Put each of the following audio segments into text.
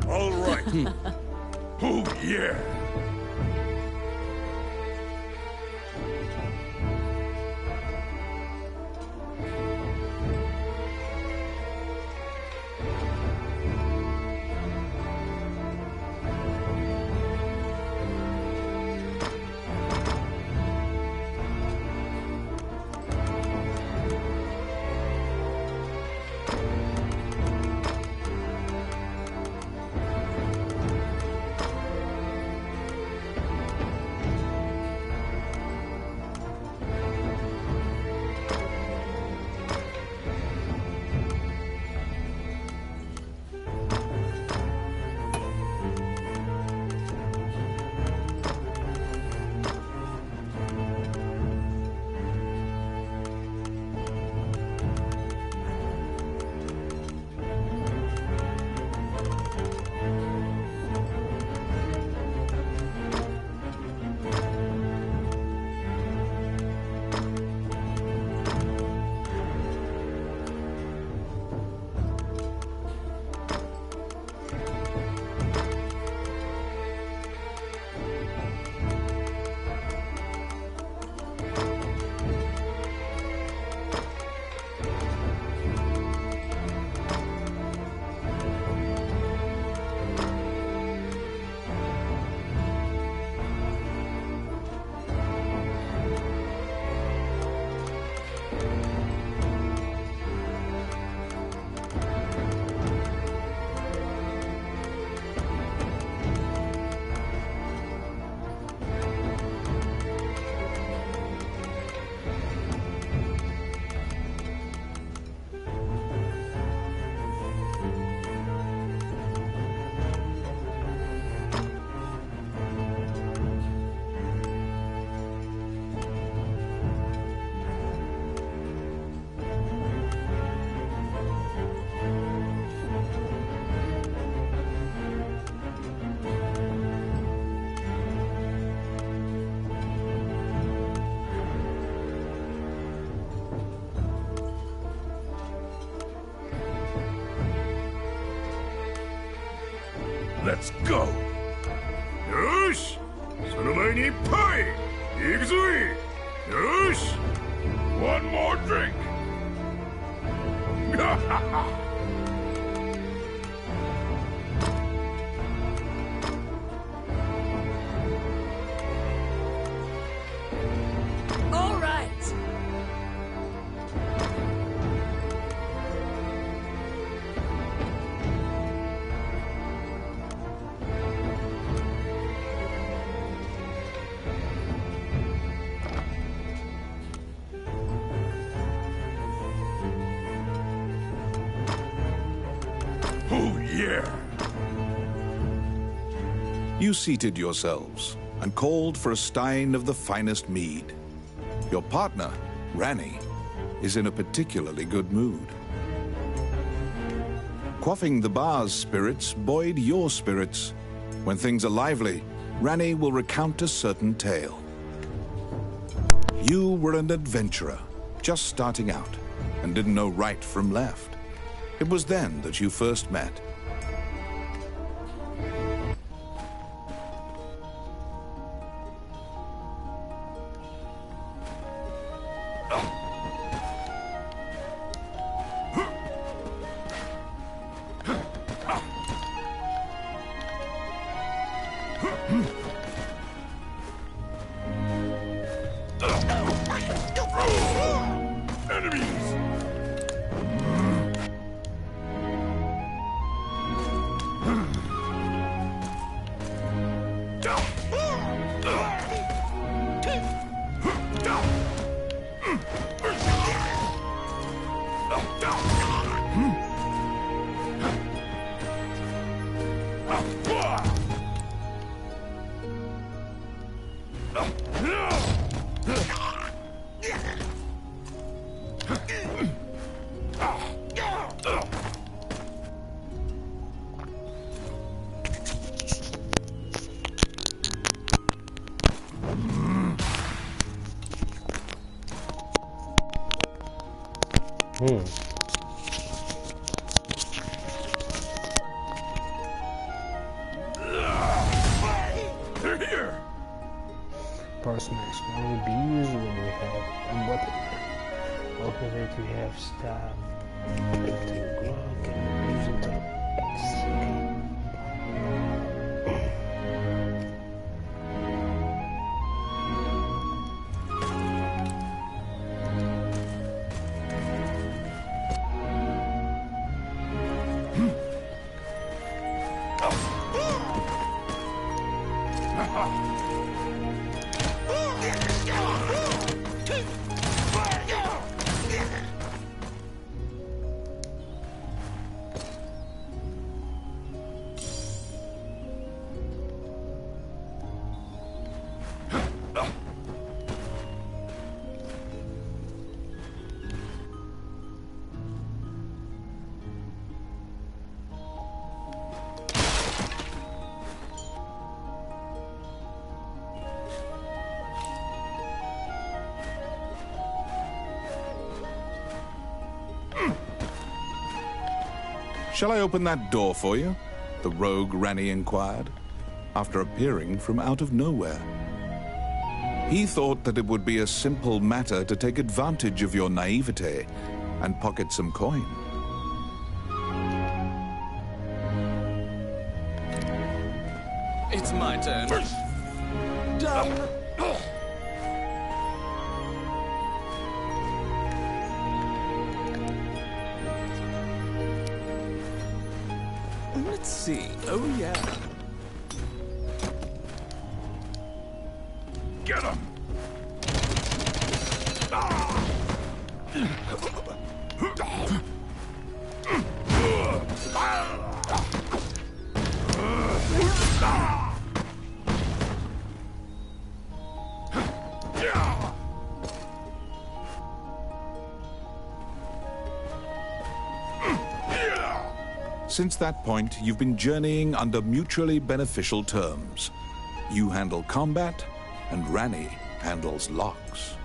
All right. Oh, yeah. Let's go. Yosh! その前に一杯行くぞい Yosh! One more drink! All right. Oh, yeah! You seated yourselves and called for a stein of the finest mead. Your partner, Rani, is in a particularly good mood. Quaffing the bar's spirits buoyed your spirits. When things are lively, Rani will recount a certain tale. You were an adventurer, just starting out, and didn't know right from left. It was then that you first met. Purse mask can only be used when we have a weapon. Ultimate we have stab into Glock and use it to Shall I open that door for you? The rogue Ranny inquired, after appearing from out of nowhere. He thought that it would be a simple matter to take advantage of your naivete and pocket some coin. It's my turn. Done. Let's see. Oh, yeah. Get him! Since that point, you've been journeying under mutually beneficial terms. You handle combat, and Ranny handles locks.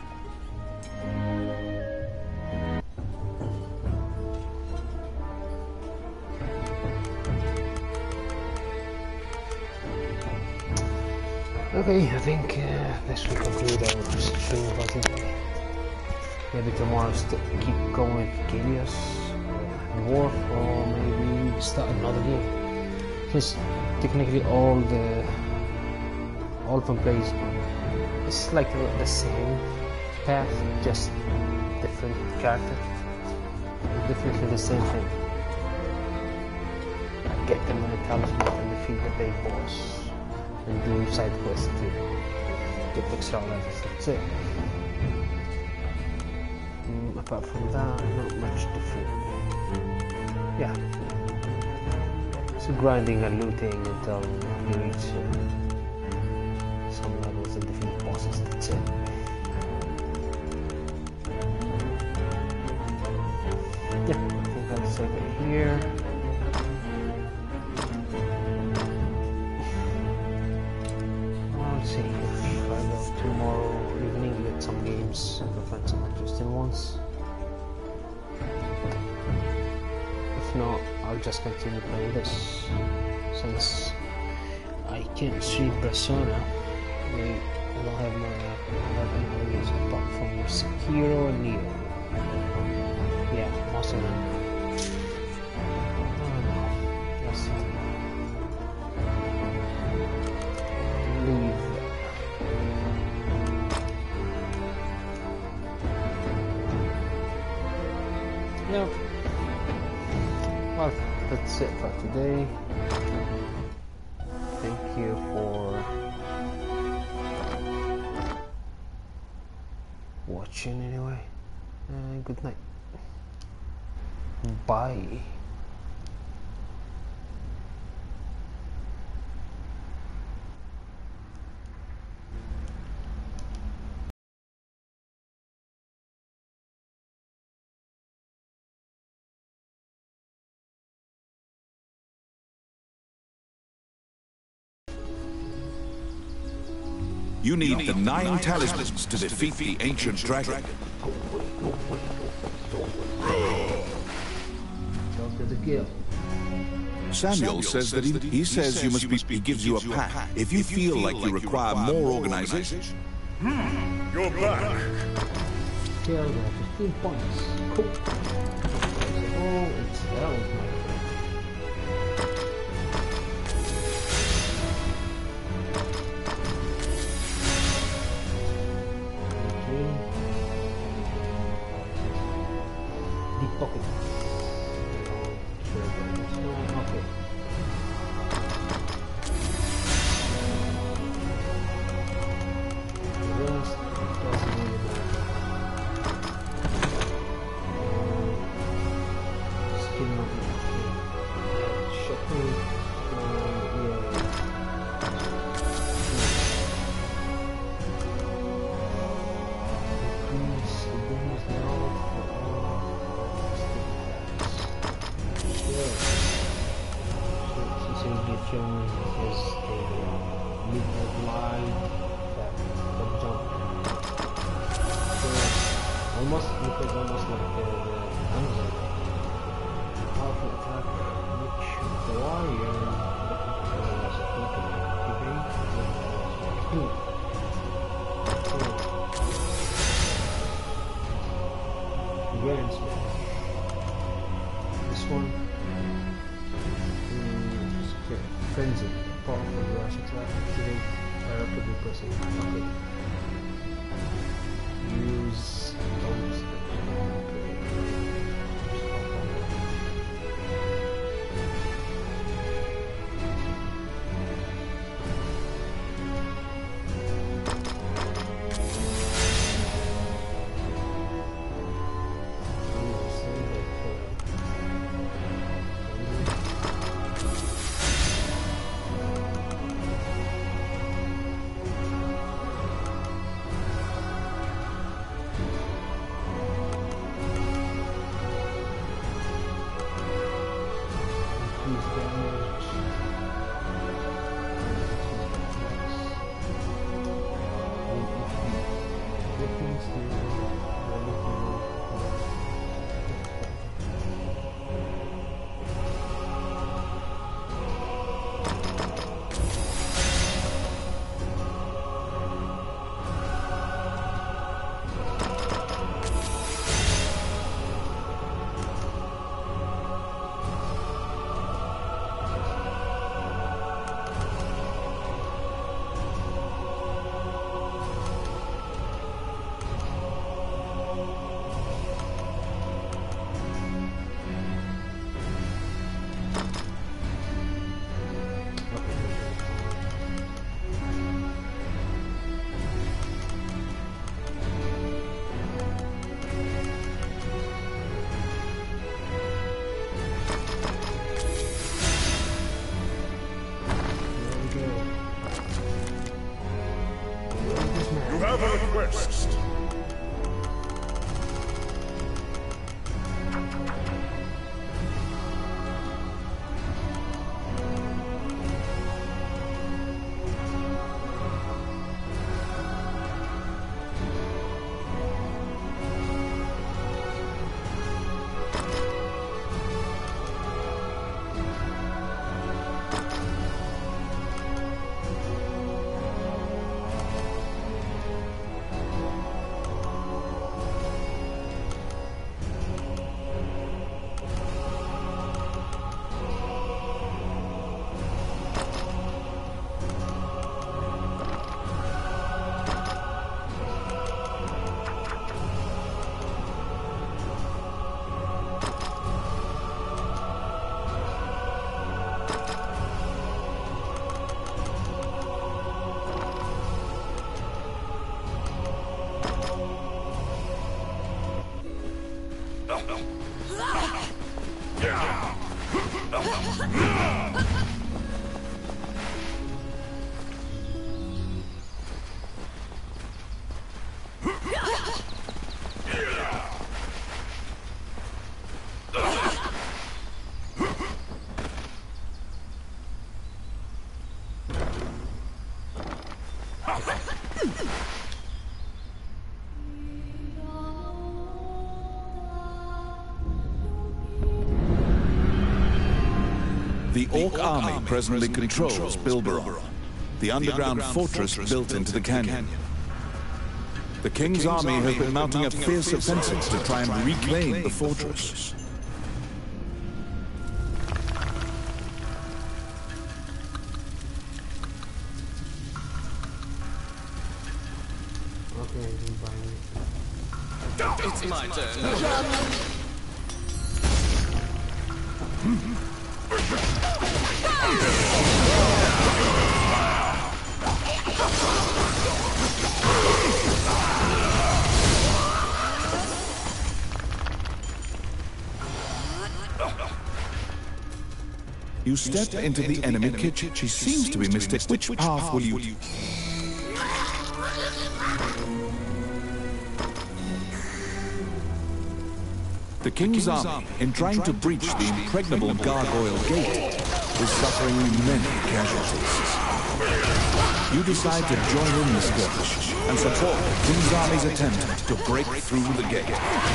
Okay, I think this will conclude our stream for today. Maybe tomorrow keep going with Gilius, Dwarf, or maybe start another game. Because technically all from plays, it's like the same path, just different character. Definitely the same thing. Get them on the talisman and defeat the big boss. And do side quests to get extra levels. That's it. Apart from that, not much different. Yeah. So grinding and looting until you reach some levels and defeat bosses. That's it. Yeah, I think I'll save it here. Let's see if I go tomorrow evening with some games, I can find some interesting ones. If not, I'll just continue playing this, since I can't stream Persona. I don't have my areas apart from Sekiro and Neo. Yeah, most of them. I don't know. Let's see. Leave. Yeah. Well, that's it for today. Thank you for watching anyway. Good night. Bye. You need the 9 talismans to defeat the ancient dragon. Go to the kill. Samuel says that he says you must be. He gives you a pack if you feel like you require more organization. You're back. Okay, I got 15 points. Cool. Oh, it's that was my okay. Deep pocket. Okay. The rest doesn't really matter. Skin of it. Shopping. Increase the bonus now for all sure. So get shown because they look at live that jump. So almost look at almost like the Amazon. Powerful attack which the warrior was Grand Smash. This one Frenzy. Powerful rush attack. Activate directly pressing. Okay. Use bonus. Have a request. The Orc army presently controls Bilberon, the underground fortress built into the canyon. The King's army has been mounting a fierce offensive to try and reclaim the fortress. It's my turn. You step into the enemy kitchen. She seems to be mistaken. Which path will you... The King's army, in trying to breach the impregnable Gargoyle Gate, is suffering many casualties. You decide to join in the skirmish and support the King's army's attempt to break through the gate.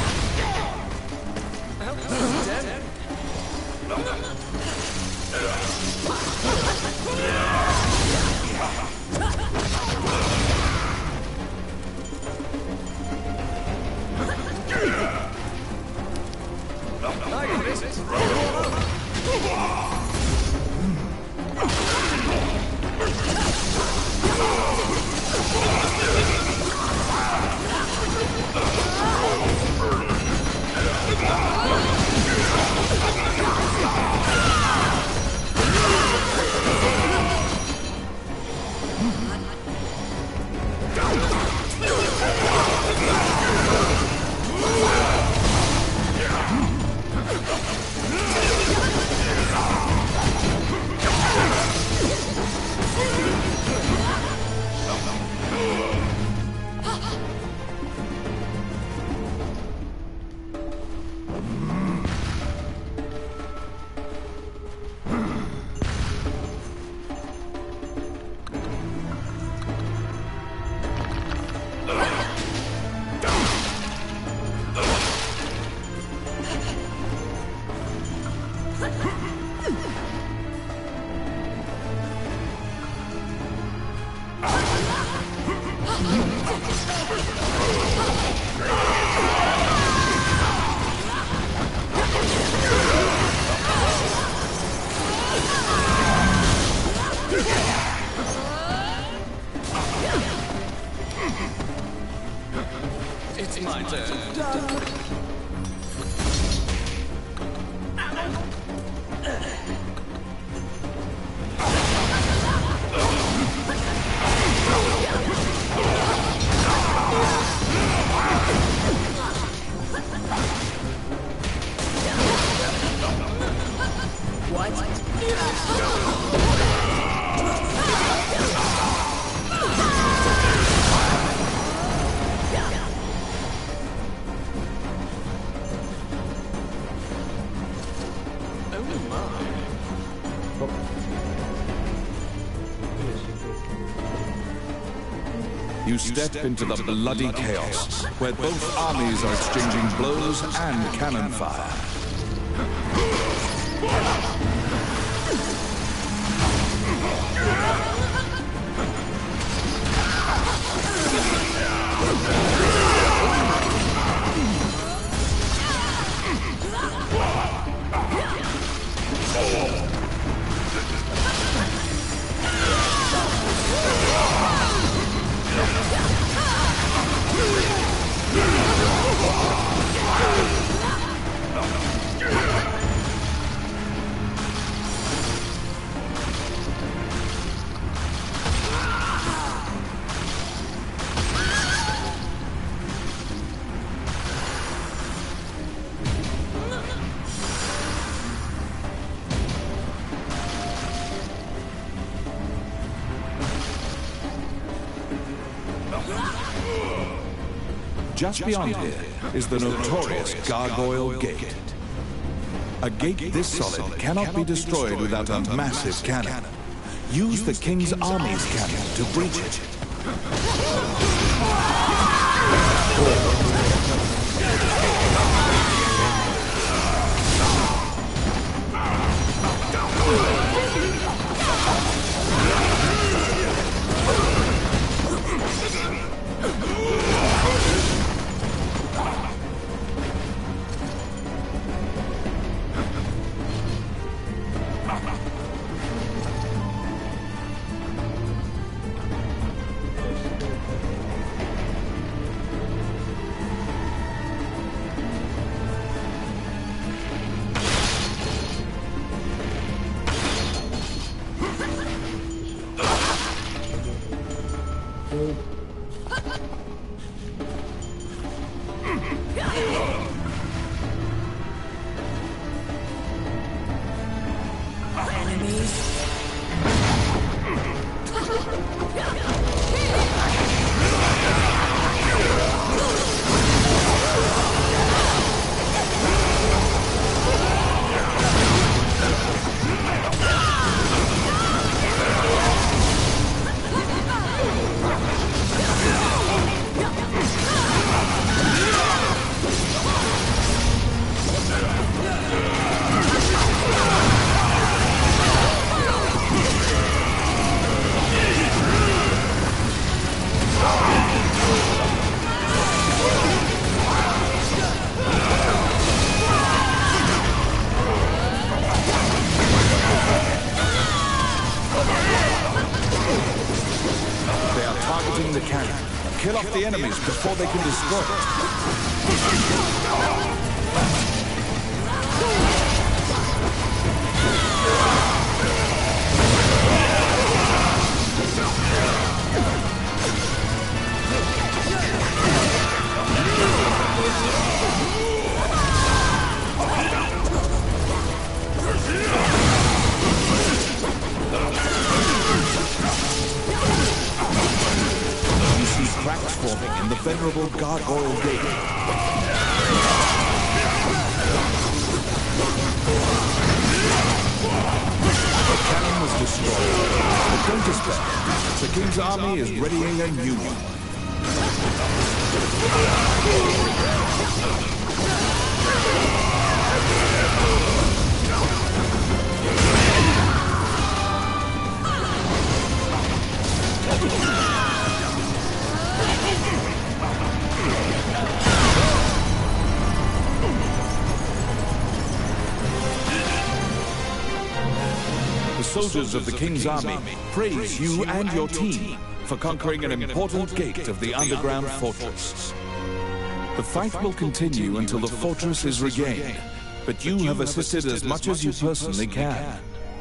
It's my turn. You step into the bloody chaos, where both armies are exchanging blows and cannon fire. Just beyond here is the notorious Gargoyle Gate. A gate this solid cannot be destroyed without a massive cannon. Use the King's army's cannon to breach it. kill off the enemies before they can destroy it. Cracks forming in the venerable gargoyle gate. The cannon was destroyed, but don't despair. The king's army is readying a new one. The soldiers of the king's army praise you and your team for conquering an important gate of the underground fortress. The fight will continue until the fortress is regained, but you have assisted as much as you personally can.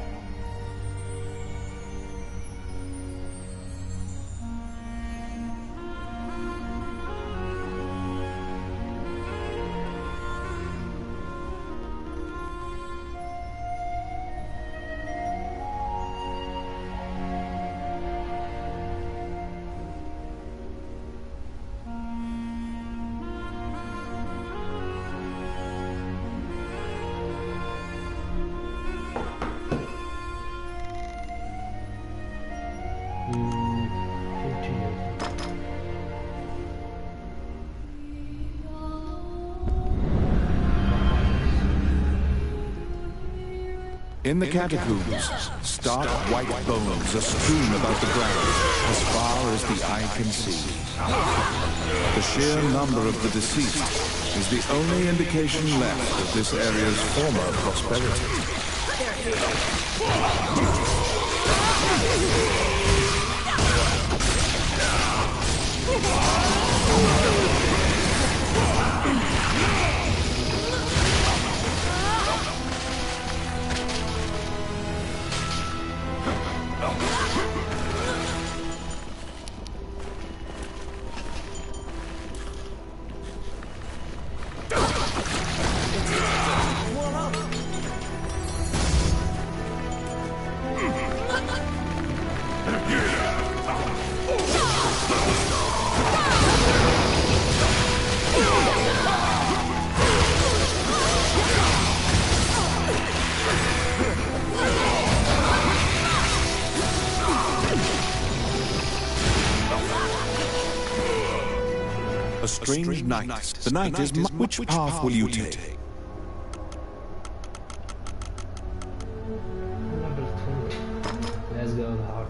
In the catacombs, stark white bones are strewn about the ground as far as the eye can see. The sheer number of the deceased is the only indication left of this area's former prosperity. A strange night. The night is which path will you take? Let's go the hard.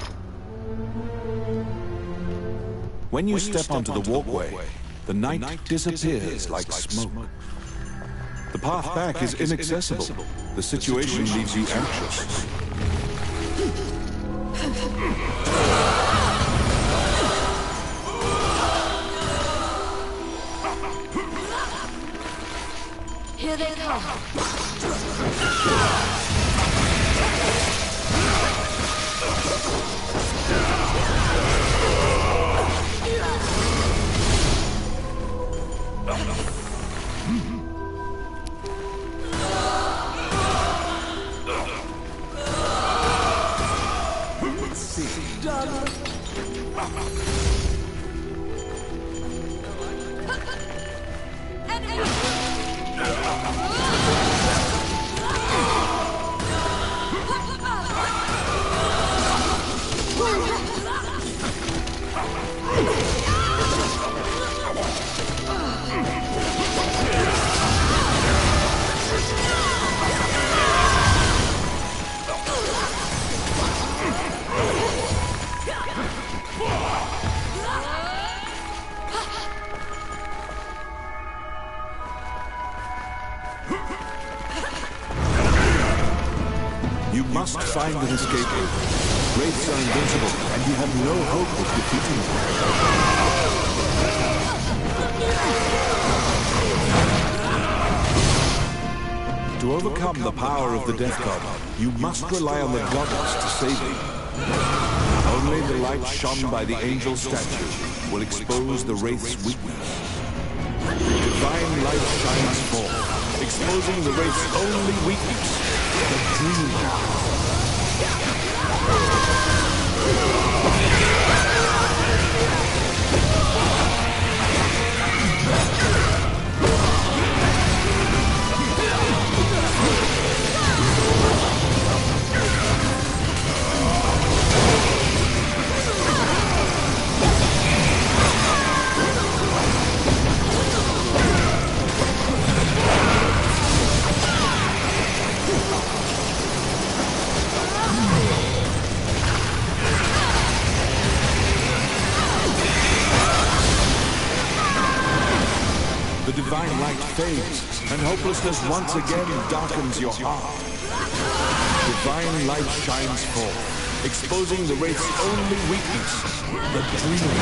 When you step onto the walkway, the night disappears like smoke. The path back is inaccessible. The situation leaves you anxious. Here they come. You must find an escape route. Wraiths are invincible, and you have no hope of defeating them. To overcome the power of the Death God, you must rely on the goddess to save you. Only the light shone by the angel statue will expose the Wraith's weakness. Divine light shines forth, exposing the Wraith's only weakness, the dream. The divine light fades, and hopelessness once again darkens your heart. Divine light shines forth, exposing the Wraith's only weakness, the dream.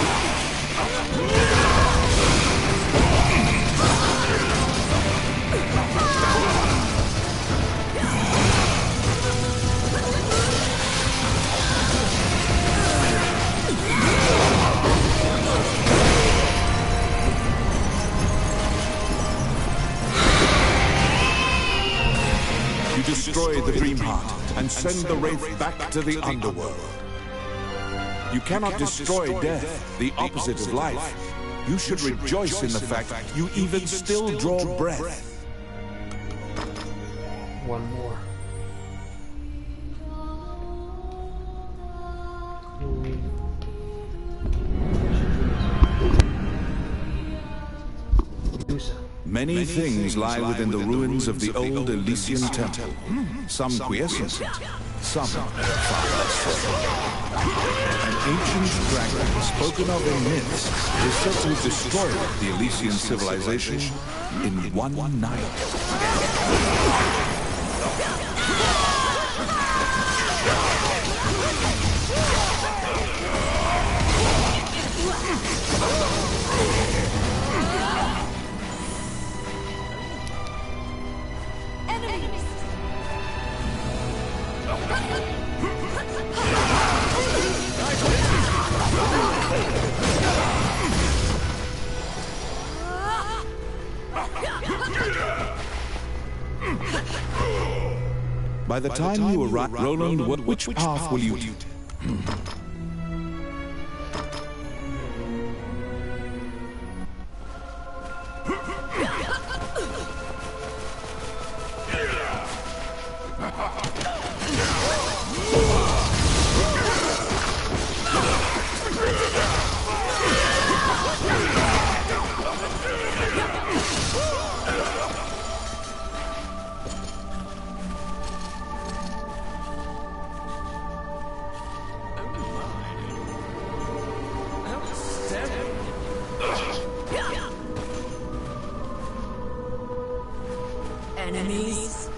Destroy the Dream Heart and send the Wraith back to the underworld. You cannot destroy death, the opposite of life. You should rejoice in the fact you even still draw breath. One more. Many things lie within the ruins of the old Elysian temple. Some quiescent, some far less so. An ancient dragon spoken of in myths is said to have destroyed the Elysian civilization in one night. By the time you arrive, Roland, which path will you take? Enemies.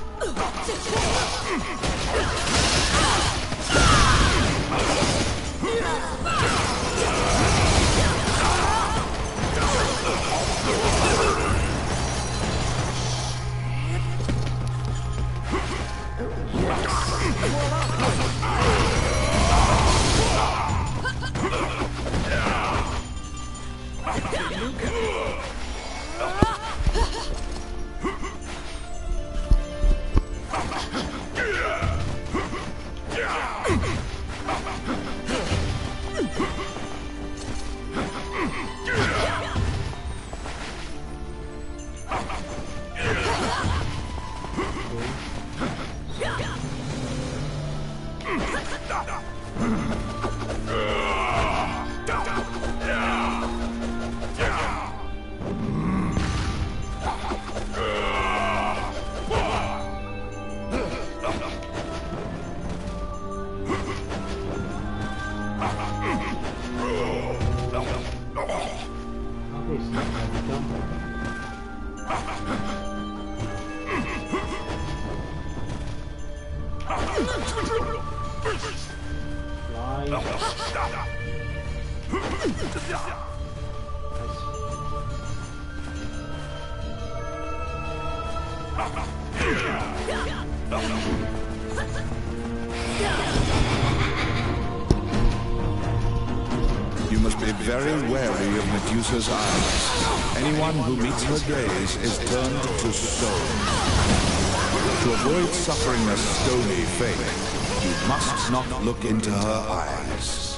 You must be very wary of Medusa's eyes. Anyone who meets her gaze is turned to stone. To avoid suffering a stony fate, you must not look into her eyes.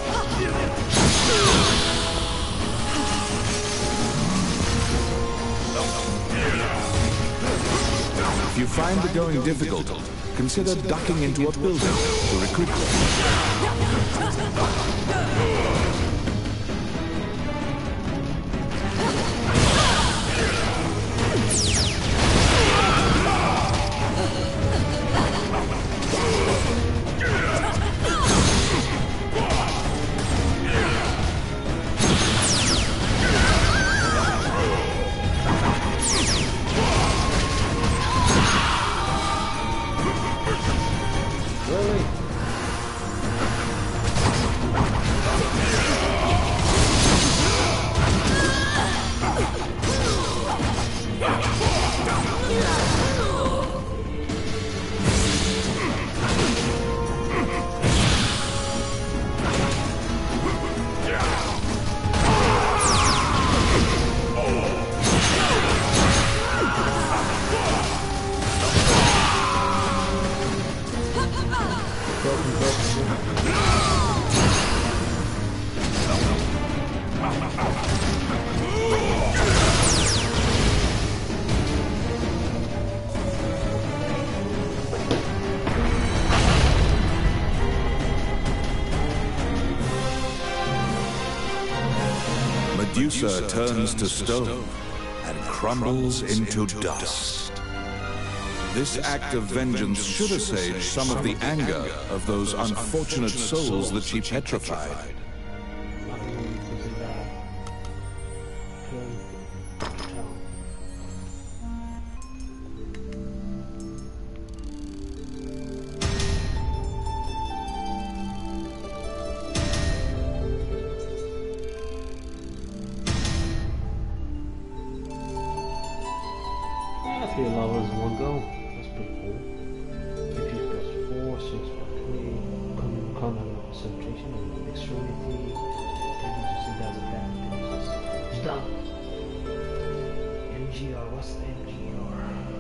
If you find the going difficult, consider ducking into a building to recruit Medusa turns to stone and crumbles into dust. This act of vengeance should assuage some of the anger of those unfortunate souls that she petrified. Three levels in one go. That's pretty cool. AP +4, 6+3, concentration and extremity. Just does attack. It's done. MGR, what's the MGR?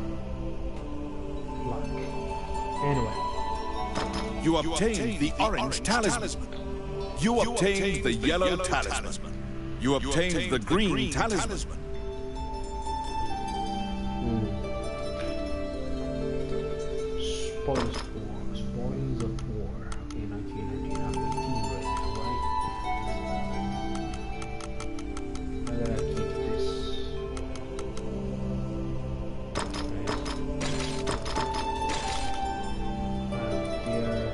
Luck. Anyway. You obtained the orange talisman. You obtained the yellow talisman. You obtained the green talisman. Spoils of war. Okay, 1919. I'm 18 right now, right? I gotta keep this. Here.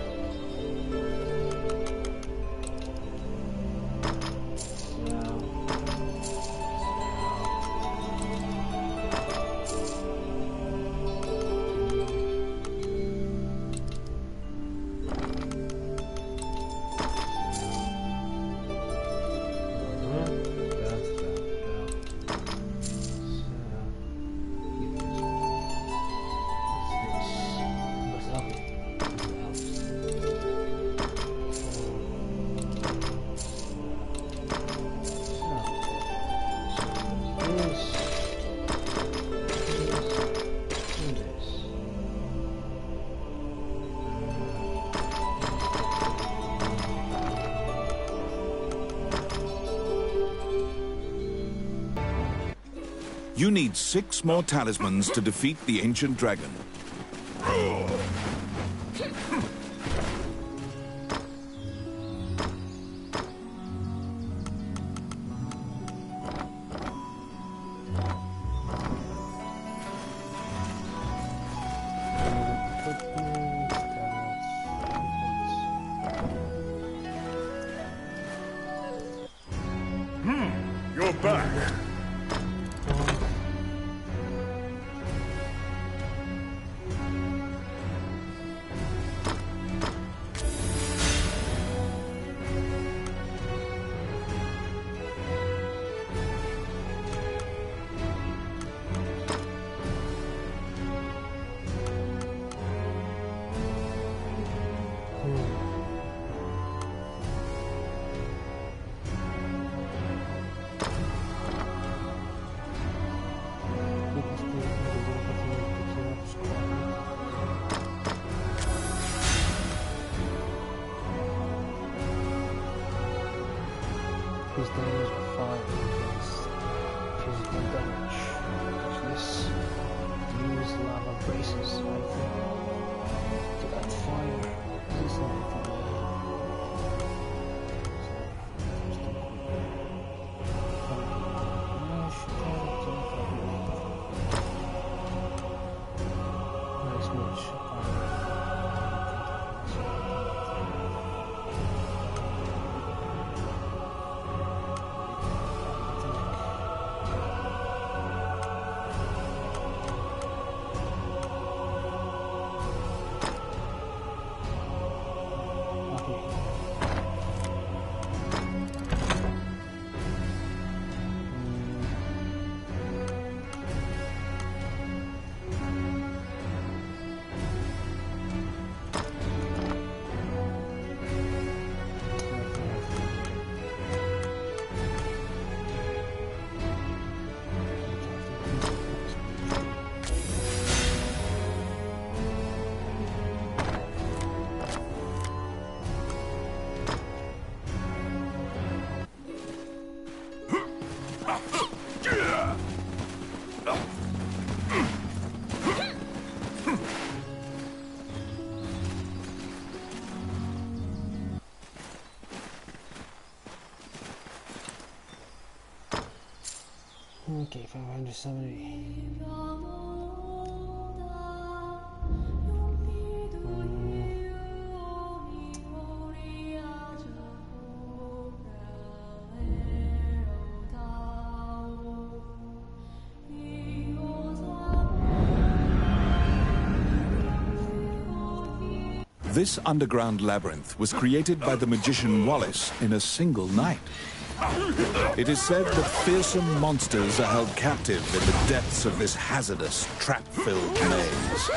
You need 6 more talismans to defeat the ancient dragon. You're back. increased damage of fire against physical damage. Watch this. Use lava braces item to add fire. This is an item. Okay, 570. This underground labyrinth was created by the magician Wallace in a single night. It is said that fearsome monsters are held captive in the depths of this hazardous, trap-filled maze.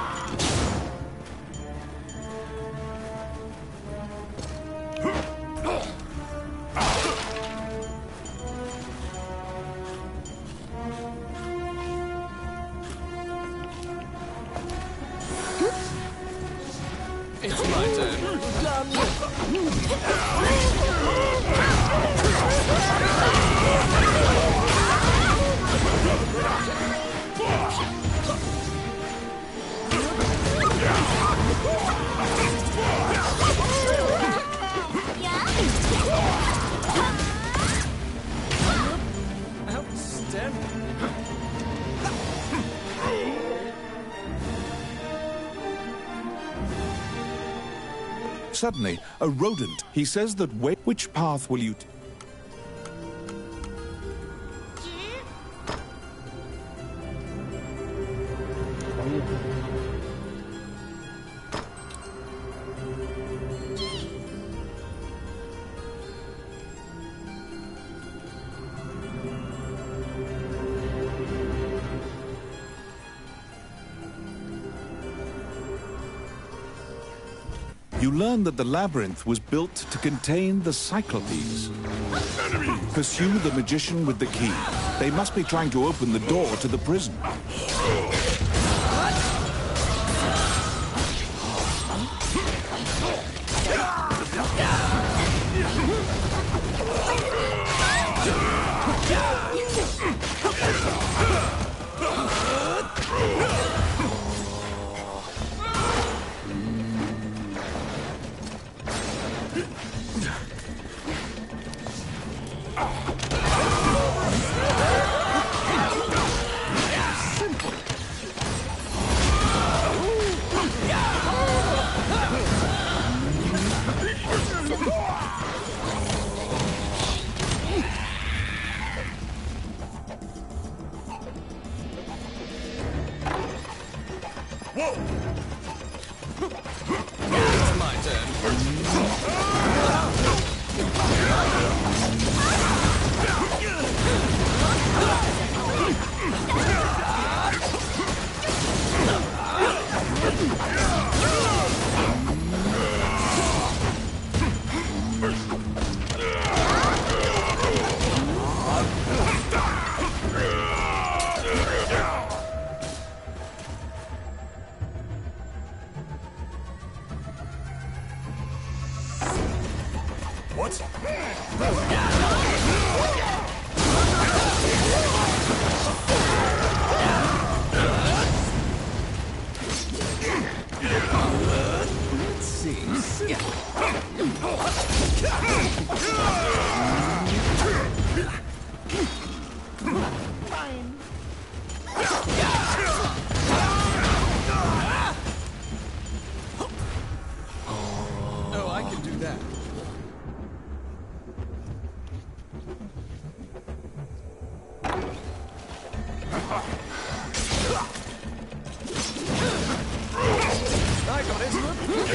It's my turn. Outstanding. Suddenly, a rodent. He says that which path will you take? You learn that the labyrinth was built to contain the Cyclopes. Pursue the magician with the key. They must be trying to open the door to the prison. It's my turn. What? see. Fine. Oh, I can do that. I got it.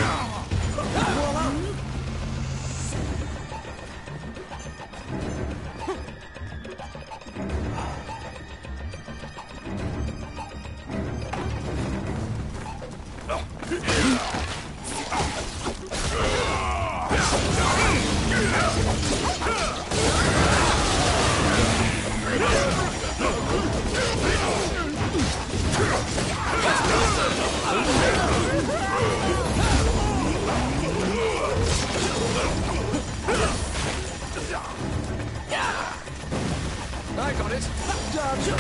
I got it. Done.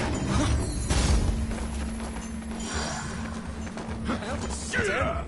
Outstanding.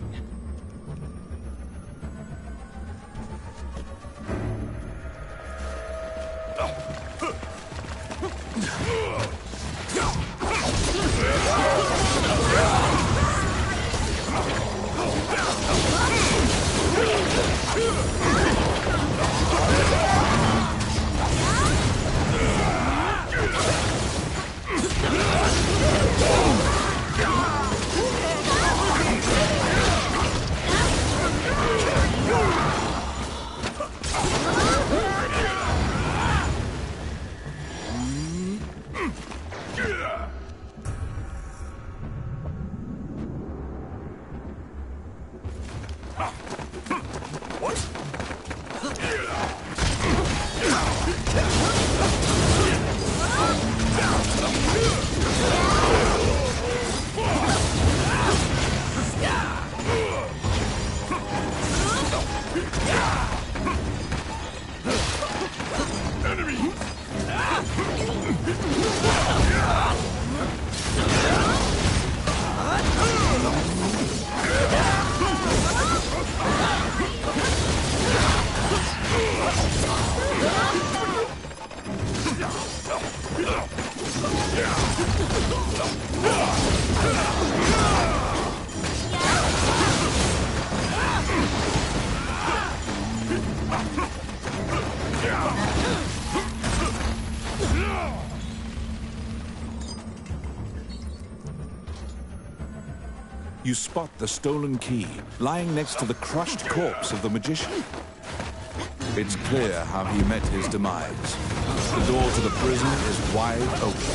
You spot the stolen key lying next to the crushed corpse of the magician. It's clear how he met his demise. The door to the prison is wide open.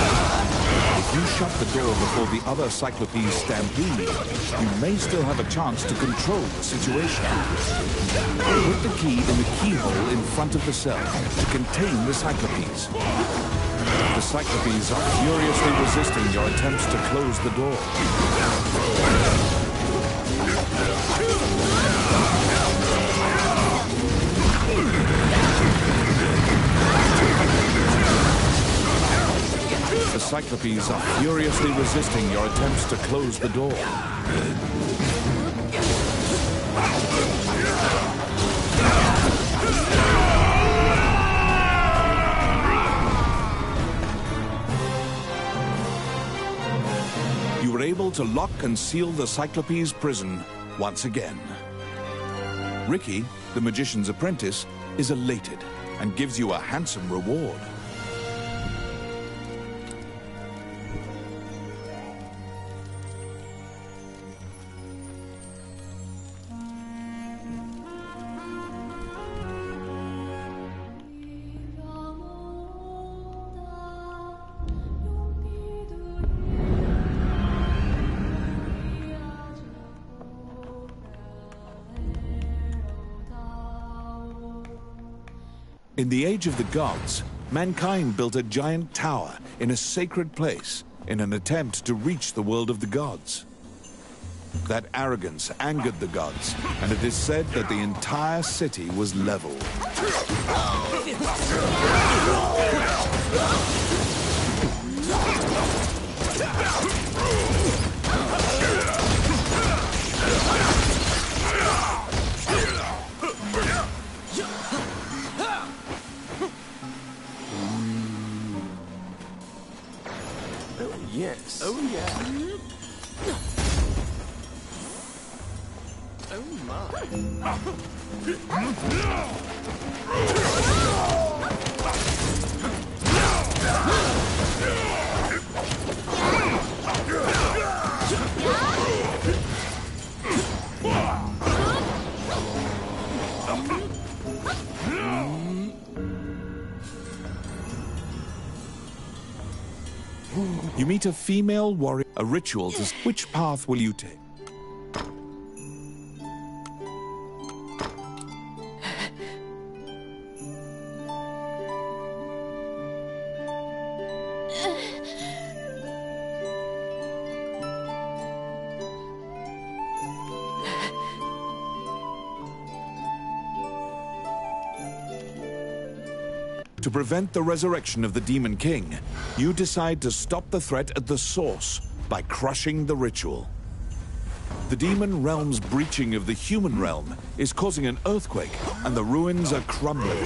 If you shut the door before the other Cyclopes stampede, you may still have a chance to control the situation. Put the key in the keyhole in front of the cell to contain the Cyclopes. The Cyclopes are furiously resisting your attempts to close the door. The Cyclopes are furiously resisting your attempts to close the door. You were able to lock and seal the Cyclopes prison once again. Ricky, the magician's apprentice, is elated and gives you a handsome reward. In the Age of the Gods, mankind built a giant tower in a sacred place in an attempt to reach the world of the gods. That arrogance angered the gods, and it is said that the entire city was leveled. Oh my. You meet a female warrior. A ritual to... Which path will you take? To prevent the resurrection of the Demon King, you decide to stop the threat at the source by crushing the ritual. The Demon Realm's breaching of the human realm is causing an earthquake, and the ruins are crumbling.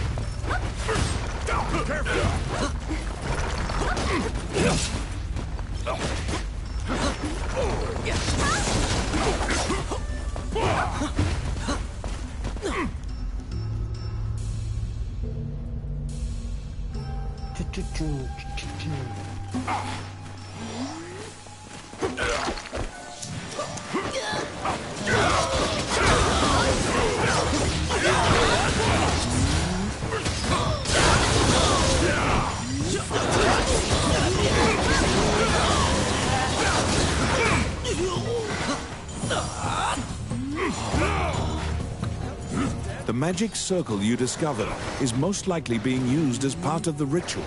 The magic circle you discover is most likely being used as part of the ritual.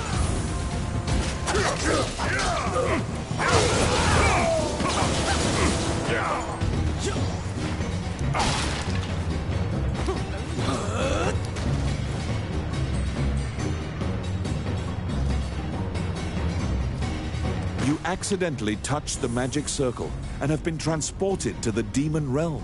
You accidentally touched the magic circle and have been transported to the Demon Realm.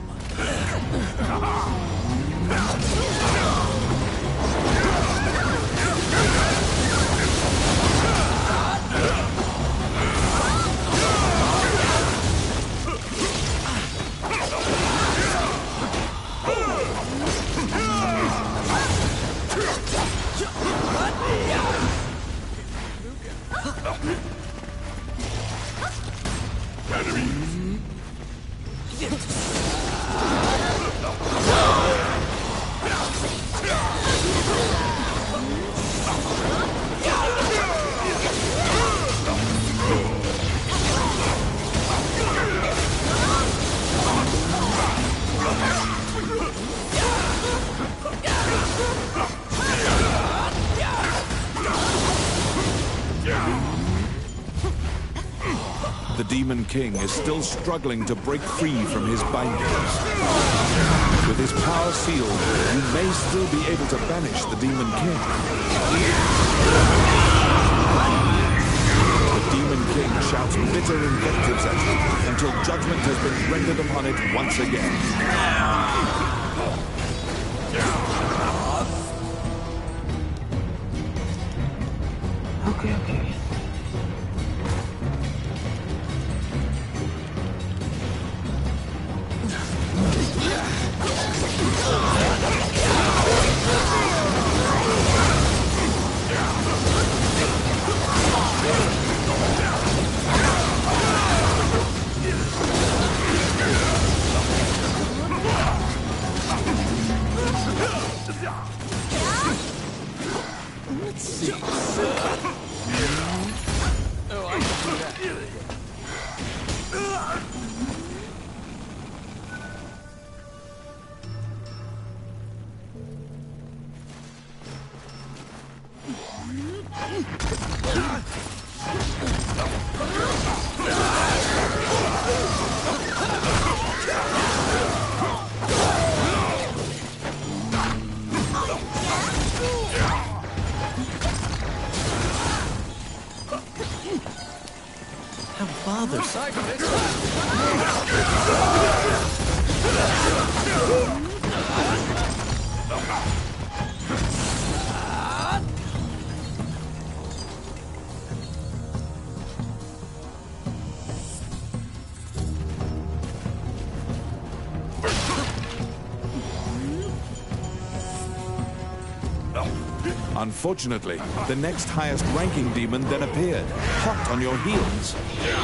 The Demon King is still struggling to break free from his bindings. With his power sealed, you may still be able to banish the Demon King. The Demon King shouts bitter invectives at you until judgment has been rendered upon it once again. Okay. Let's see. Oh, I can do that. How bothersome. I got it. Unfortunately, the next highest ranking demon then appeared, hot on your heels.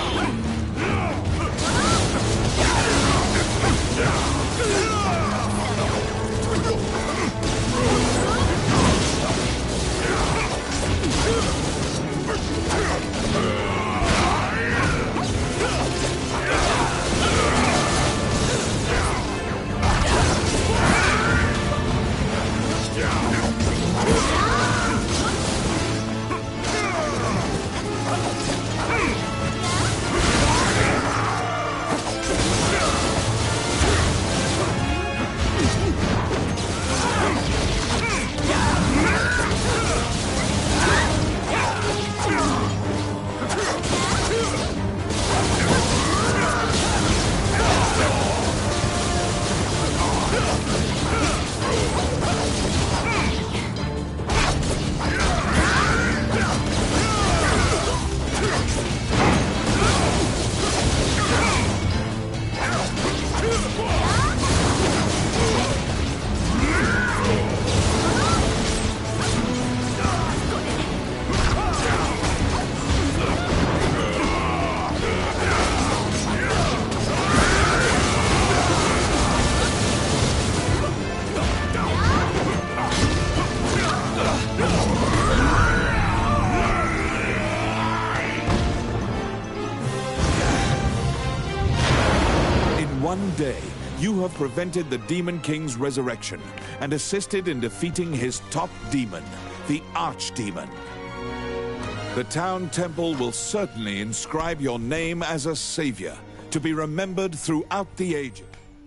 One day, you have prevented the Demon King's resurrection and assisted in defeating his top demon, the Archdemon. The town temple will certainly inscribe your name as a savior, to be remembered throughout the ages.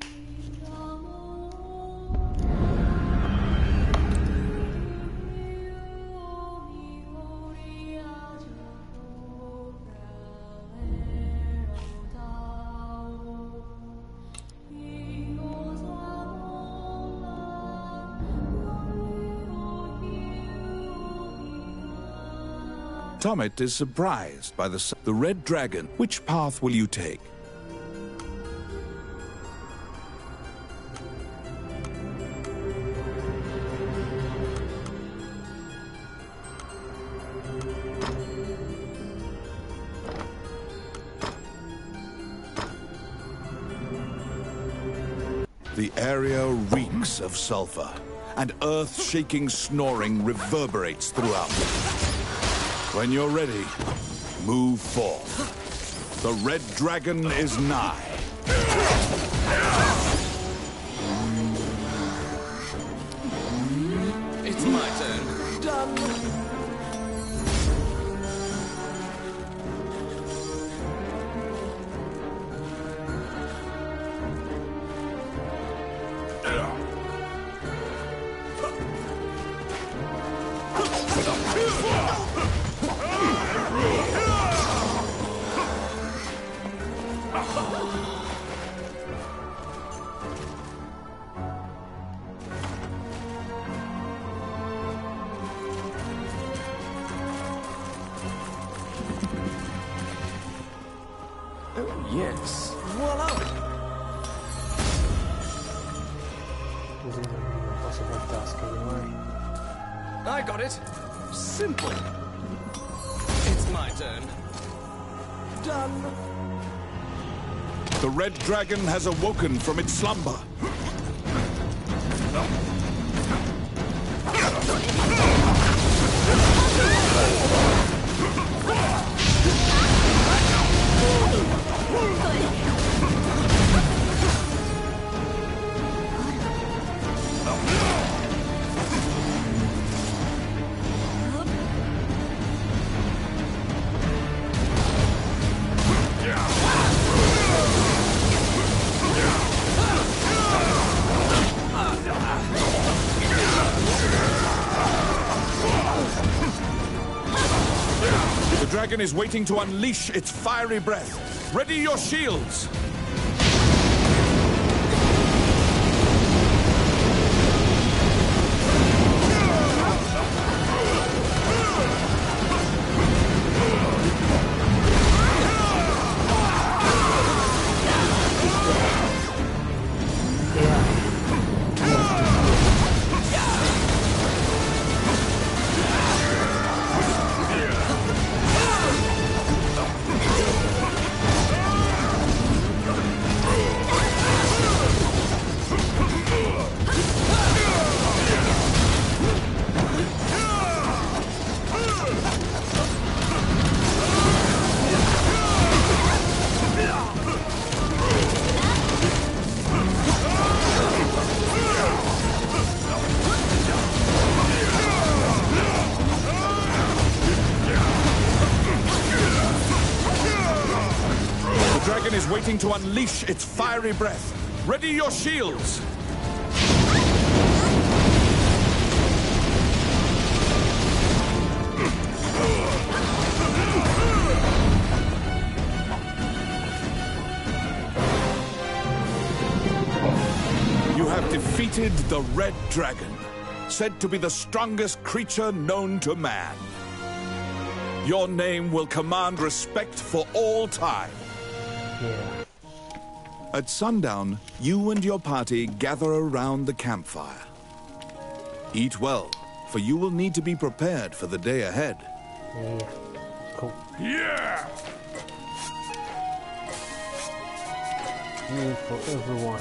Tomet is surprised by the red dragon. Which path will you take? The area reeks of sulfur, and earth-shaking snoring reverberates throughout. When you're ready, move forth. The red dragon is nigh. It's my turn. Done. Yes. Voila! This is an impossible task anyway. I got it. Simple. It's my turn. Done. The red dragon has awoken from its slumber. The dragon is waiting to unleash its fiery breath. Ready your shields! waiting to unleash its fiery breath. Ready your shields! You have defeated the Red Dragon, said to be the strongest creature known to man. Your name will command respect for all time. Yeah. At sundown, you and your party gather around the campfire. Eat well, for you will need to be prepared for the day ahead. Yeah. Cool. Yeah! Meal for everyone.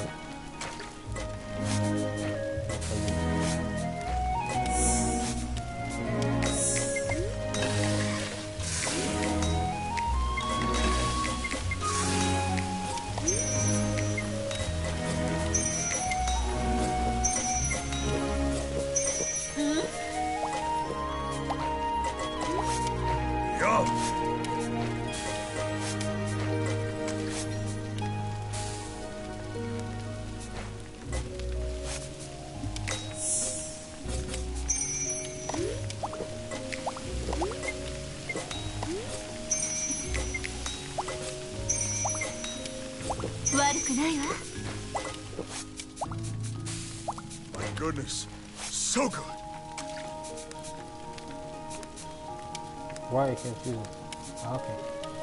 Yo! My goodness, so good. Why I can't use it? Okay.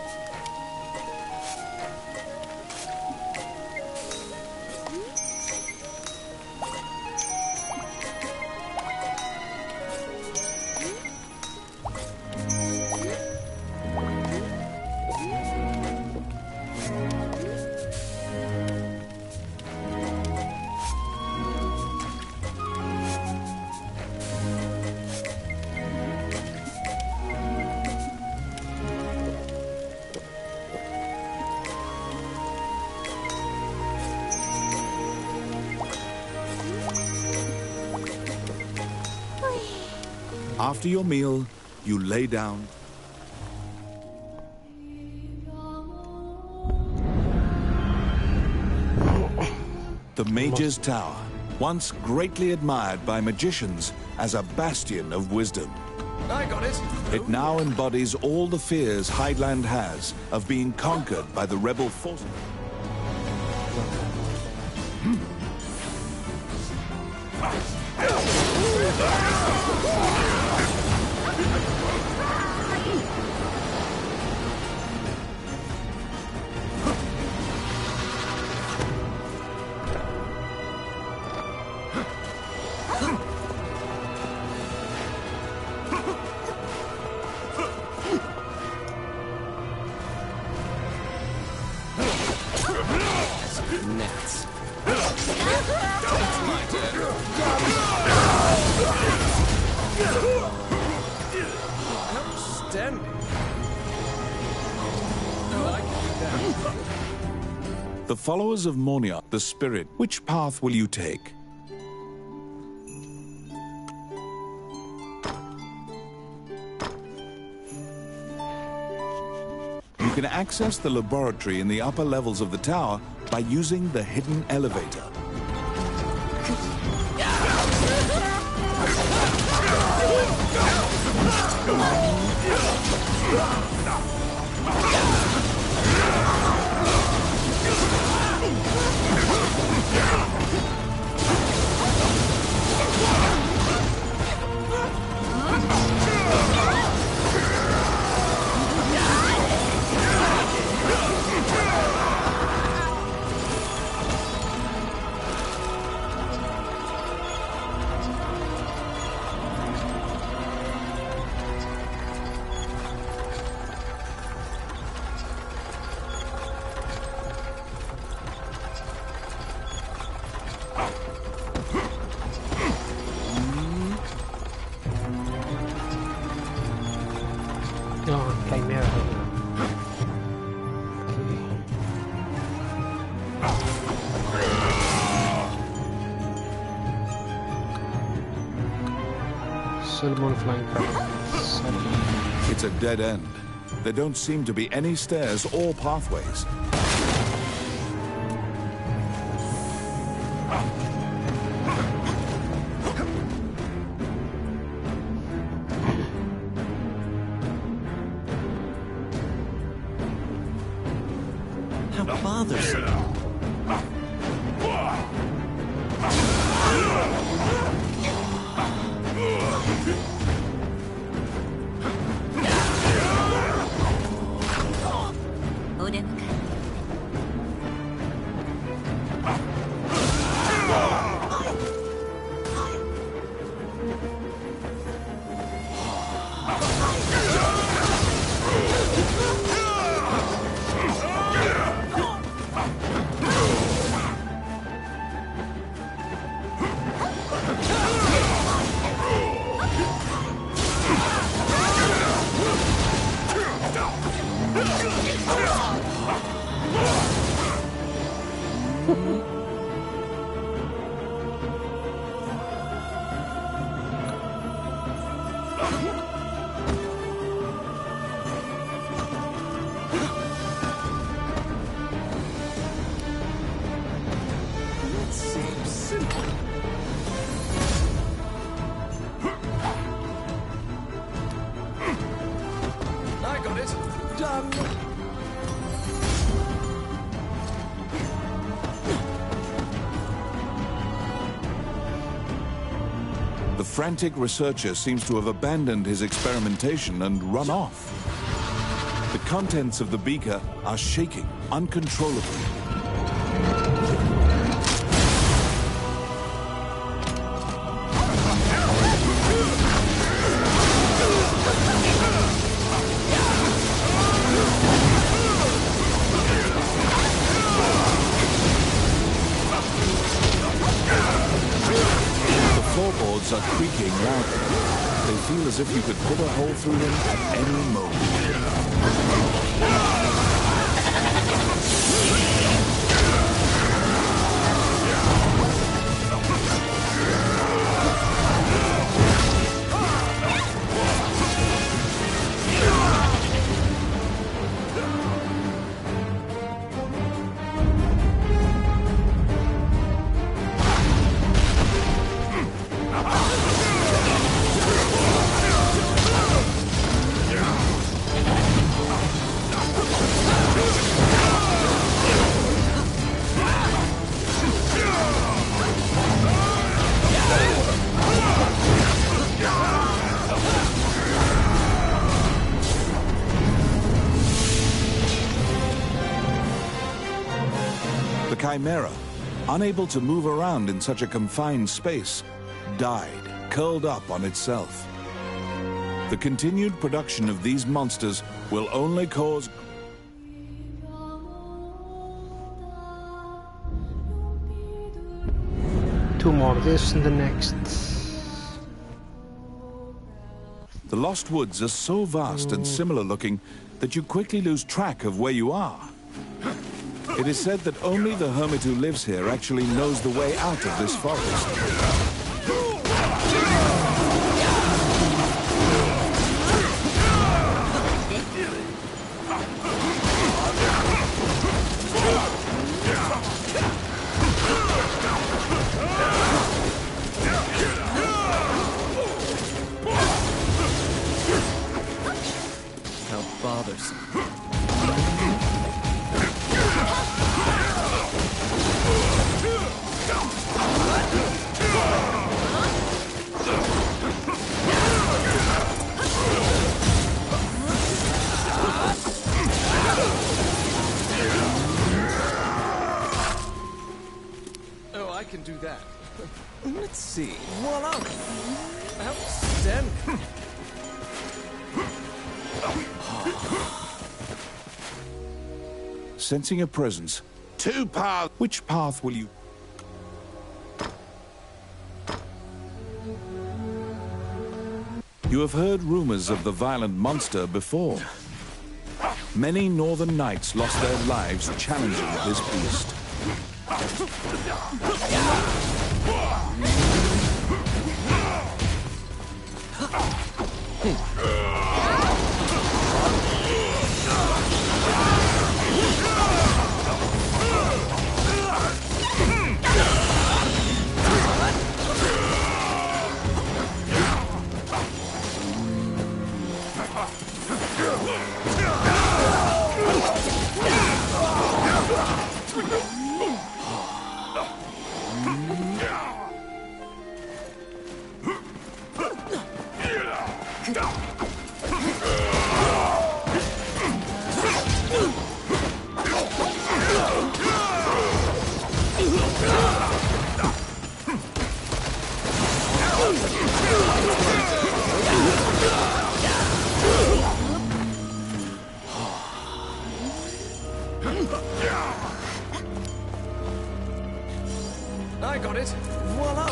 After your meal, you lay down. The Mage's Tower, once greatly admired by magicians as a bastion of wisdom. I got it. It now embodies all the fears Hydeland has of being conquered by the rebel forces. Nets. It's my turn. Outstanding. Oh, I can do that. The followers of Mornia, the spirit, which path will you take? You can access the laboratory in the upper levels of the tower by using the hidden elevator. Oh, Chimera. Solomon flying crab. It's a dead end. There don't seem to be any stairs or pathways. How bothersome. The frantic researcher seems to have abandoned his experimentation and run off. The contents of the beaker are shaking uncontrollably. Floorboards are creaking loudly. They feel as if you could put a hole through them at any moment. The Chimera, unable to move around in such a confined space, died, curled up on itself. The continued production of these monsters will only cause... Two more of this and the next. The Lost Woods are so vast and similar looking that you quickly lose track of where you are. It is said that only the hermit who lives here actually knows the way out of this forest. How bothersome. Oh, I can do that. Let's see. Voila! Outstanding. Sensing a presence. Two paths. Which path will you... You have heard rumors of the violent monster before. Many northern knights lost their lives challenging this beast. I got it. Voila!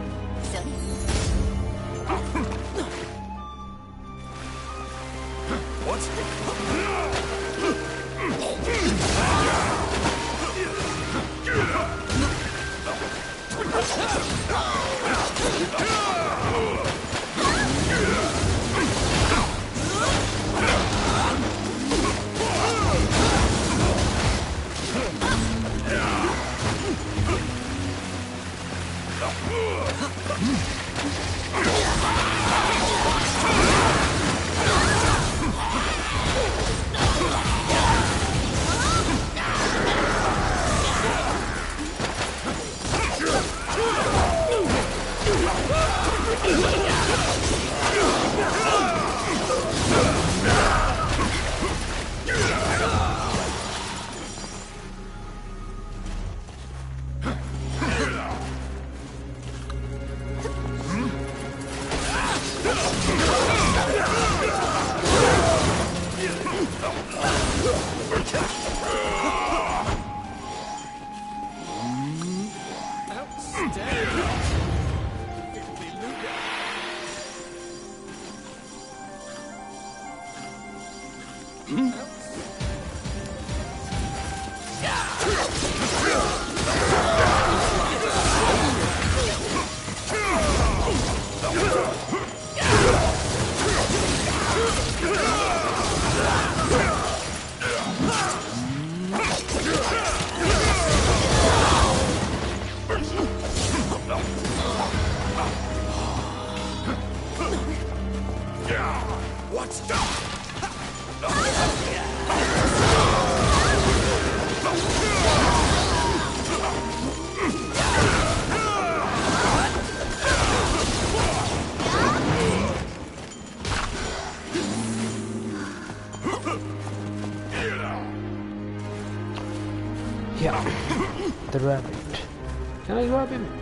Yeah, the rabbit. Can I grab him?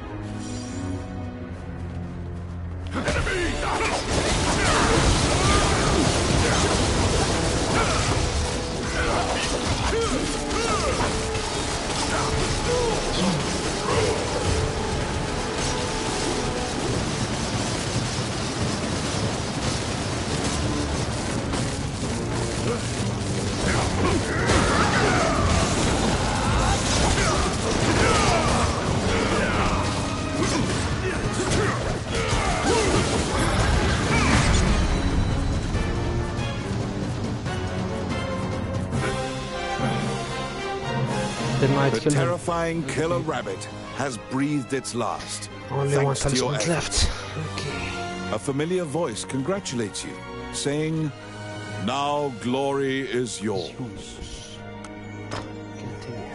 The terrifying killer rabbit has breathed its last. Only one thanks to your talisman efforts. left. Okay. A familiar voice congratulates you, saying, "Now glory is yours." Continue.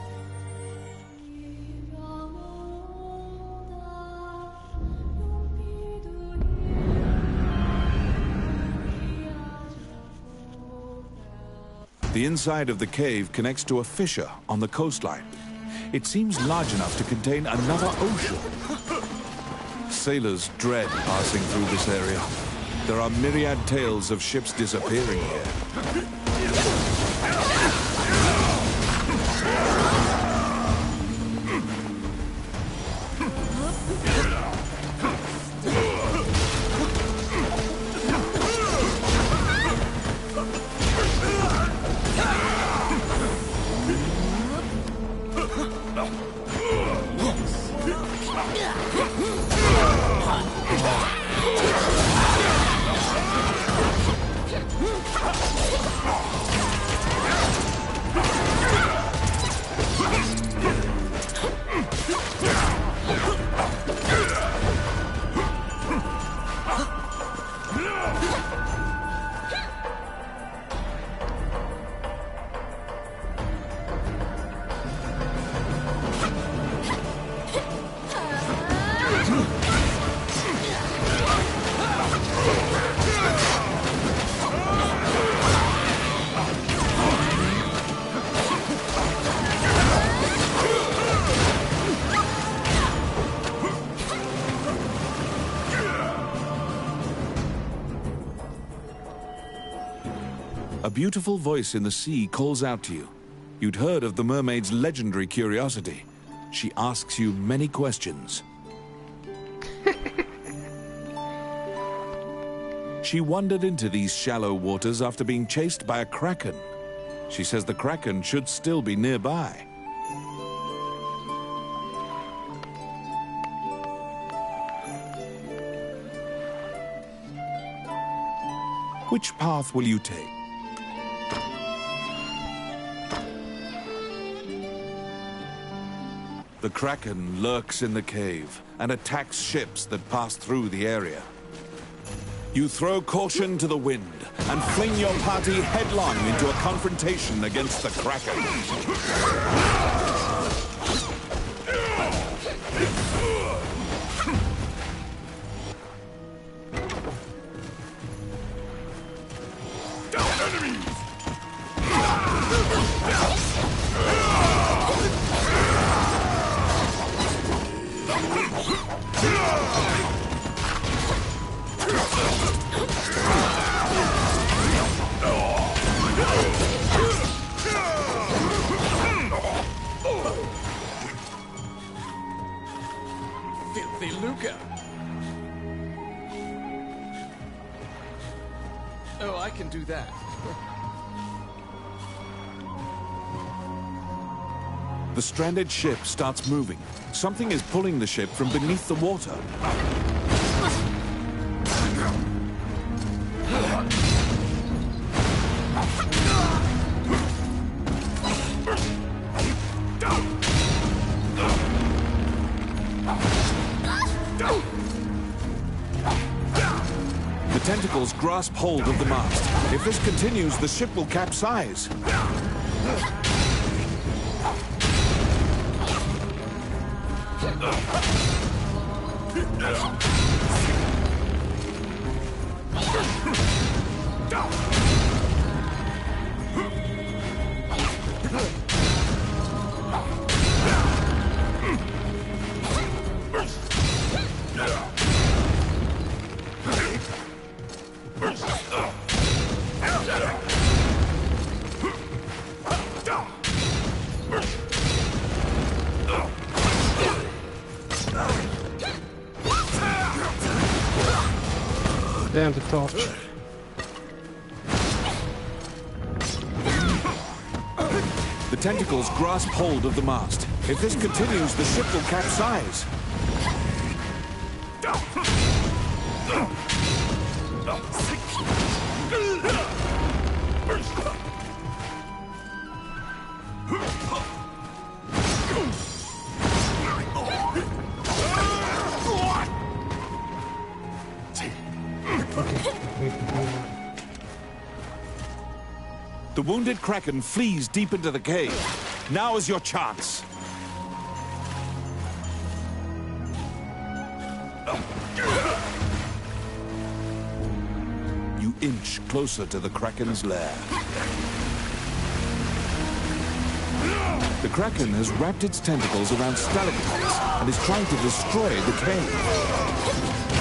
The inside of the cave connects to a fissure on the coastline. It seems large enough to contain another ocean. Sailors dread passing through this area. There are myriad tales of ships disappearing here. A beautiful voice in the sea calls out to you. You'd heard of the mermaid's legendary curiosity. She asks you many questions. She wandered into these shallow waters after being chased by a kraken. She says the kraken should still be nearby. Which path will you take? The kraken lurks in the cave and attacks ships that pass through the area. You throw caution to the wind and fling your party headlong into a confrontation against the kraken. Filthy lucre. Oh, I can do that. The stranded ship starts moving. Something is pulling the ship from beneath the water. The tentacles grasp hold of the mast. If this continues, the ship will capsize. Damn the torch. The tentacles grasp hold of the mast. If this continues, the ship will capsize. The wounded kraken flees deep into the cave. Now is your chance. You inch closer to the kraken's lair. The kraken has wrapped its tentacles around stalactites and is trying to destroy the cave.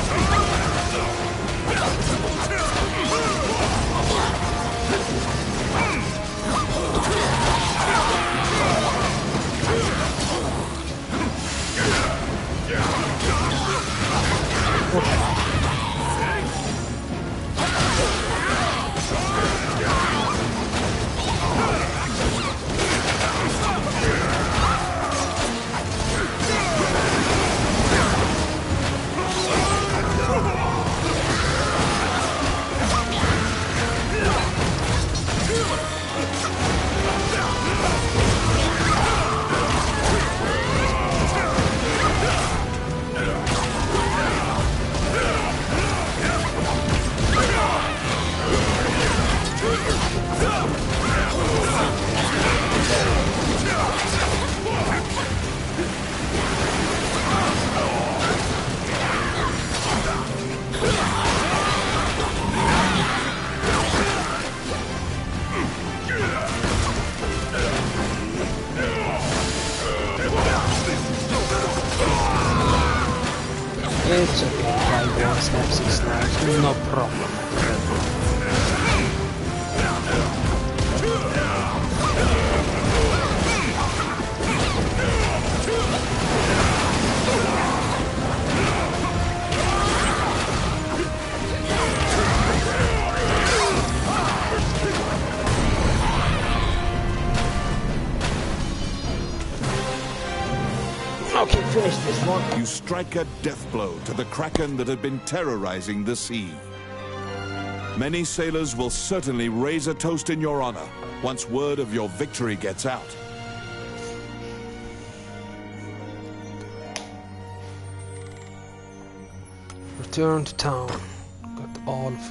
It's okay, 5 step 6 lives, no problem. There's more. You strike a death blow to the kraken that had been terrorizing the sea. Many sailors will certainly raise a toast in your honor once word of your victory gets out. Return to town. Got all of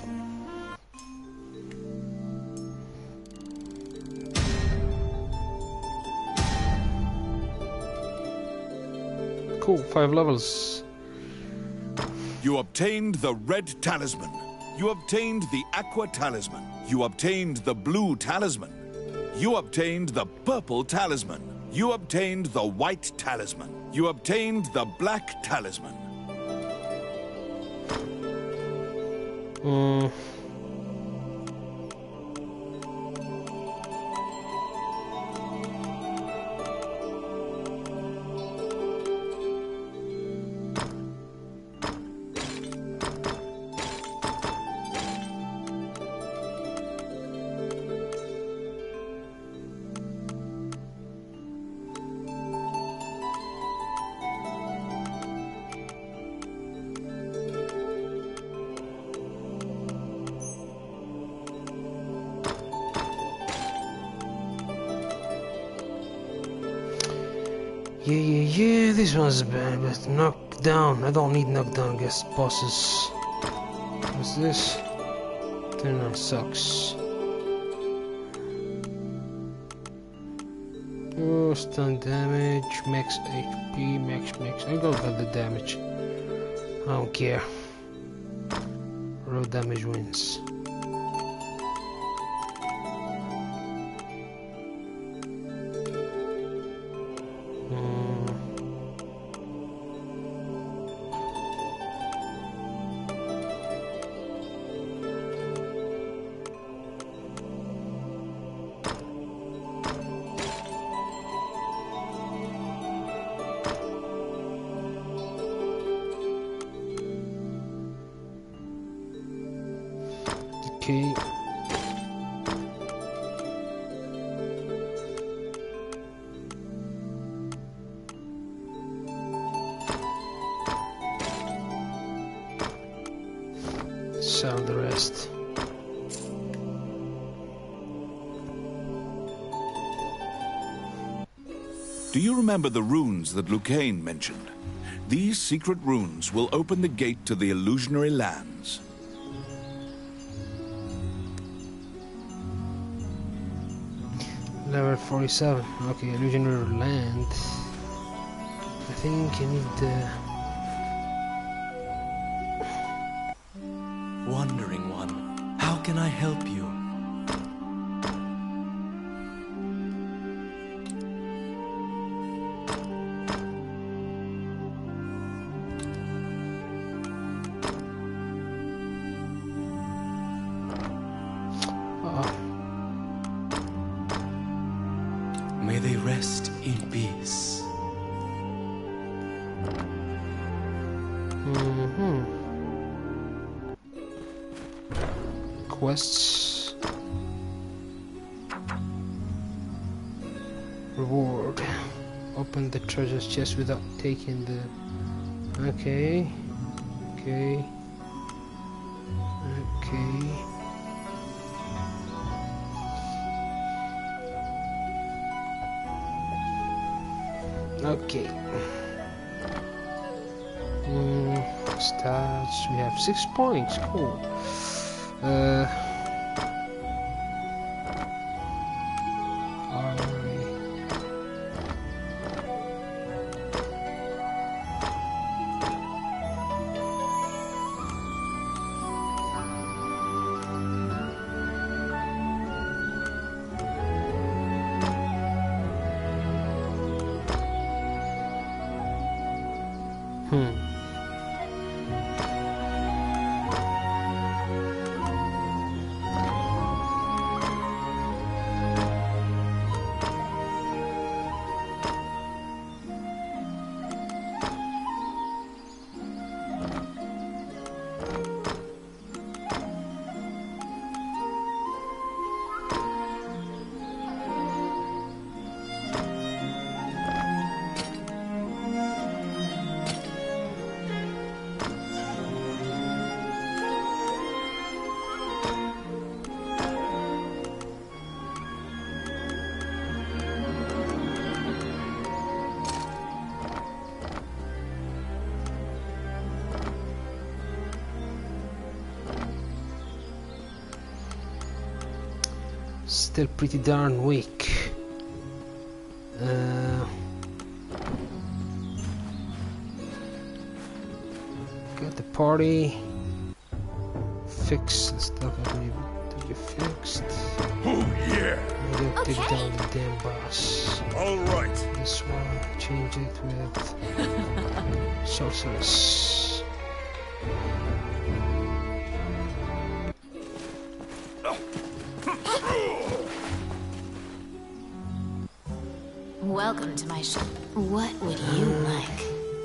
cool, 5 levels. You obtained the red talisman. You obtained the aqua talisman. You obtained the blue talisman. You obtained the purple talisman. You obtained the white talisman. You obtained the black talisman. Yeah, this one's bad, but knockdown. I don't need knockdown against bosses. What's this? 39 sucks. Oh, stun damage, max HP, max. I go for the damage. I don't care. Road damage wins. Okay. Sell the rest. Do you remember the runes that Lucane mentioned? These secret runes will open the gate to the illusionary lands. Level 47. Okay, illusionary land. I think I need the... Wandering one, how can I help you? May they rest in peace. Quests. Reward. Open the treasure chest without taking the... Okay. Okay. Stats. We have 6 points. Cool. Armory. still pretty darn weak. Got the party fixed. Stuff I need to be fixed. Oh, yeah. I'm gonna take down the damn boss. All right. This one, change it with sorceress. Welcome to my shop. What would you like?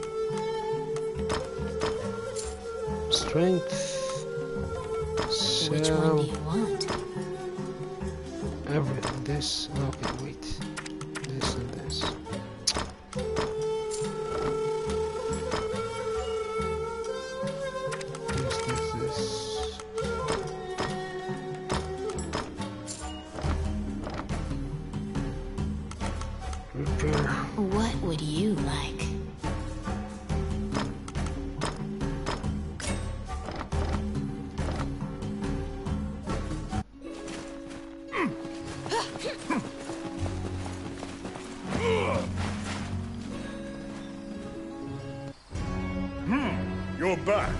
Strength. Which one do you want? Everything. This. Okay, wait. This and this. This. Repair. What would you like? You're back.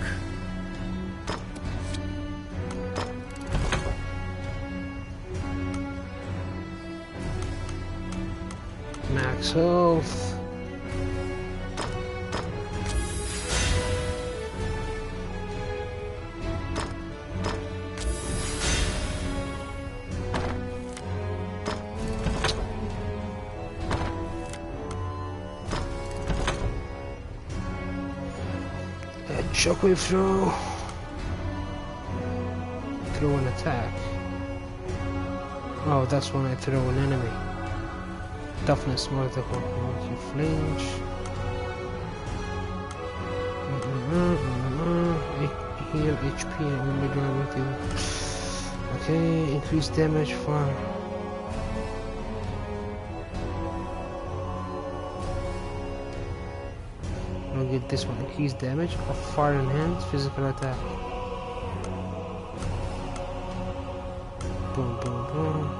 Max health. Shockwave throw. Throw an attack. Oh, that's when I throw an enemy. Toughness more than you flinch. Heal HP and remember with you. Okay, increase damage for. I'll get this one. Increase damage of fire enhanced physical attack. Boom, boom, boom.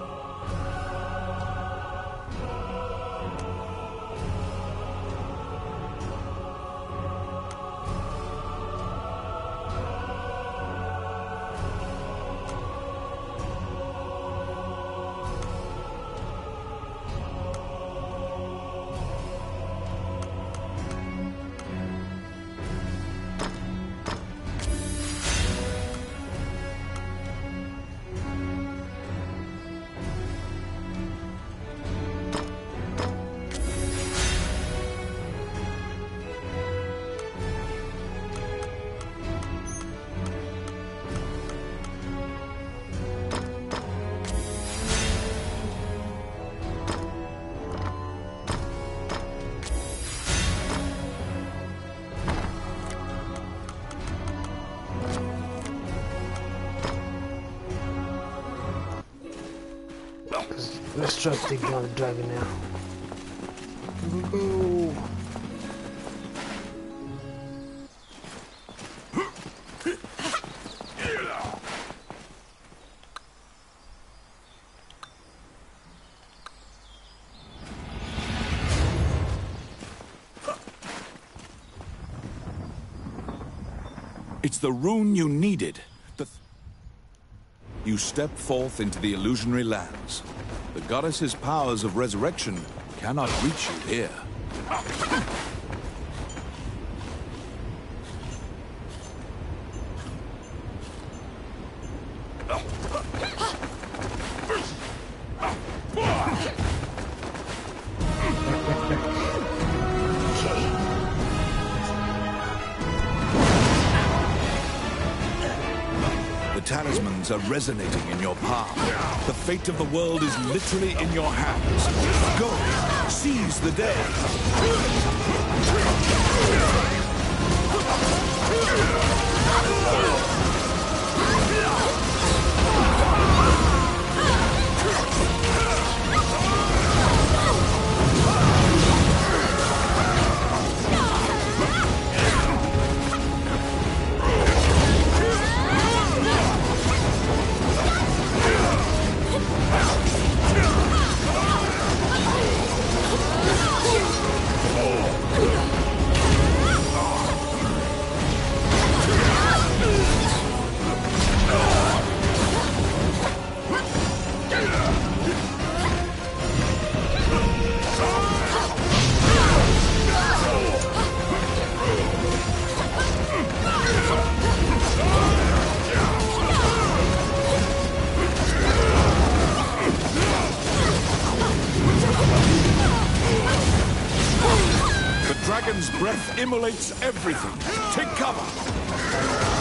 Let's try to take down the dragon now. Here we go. It's the rune you needed. You step forth into the illusionary lands. The goddess's powers of resurrection cannot reach you here. The talismans are resonating in your palm. The fate of the world is literally in your hands. Go, seize the day. immolates everything. Take cover!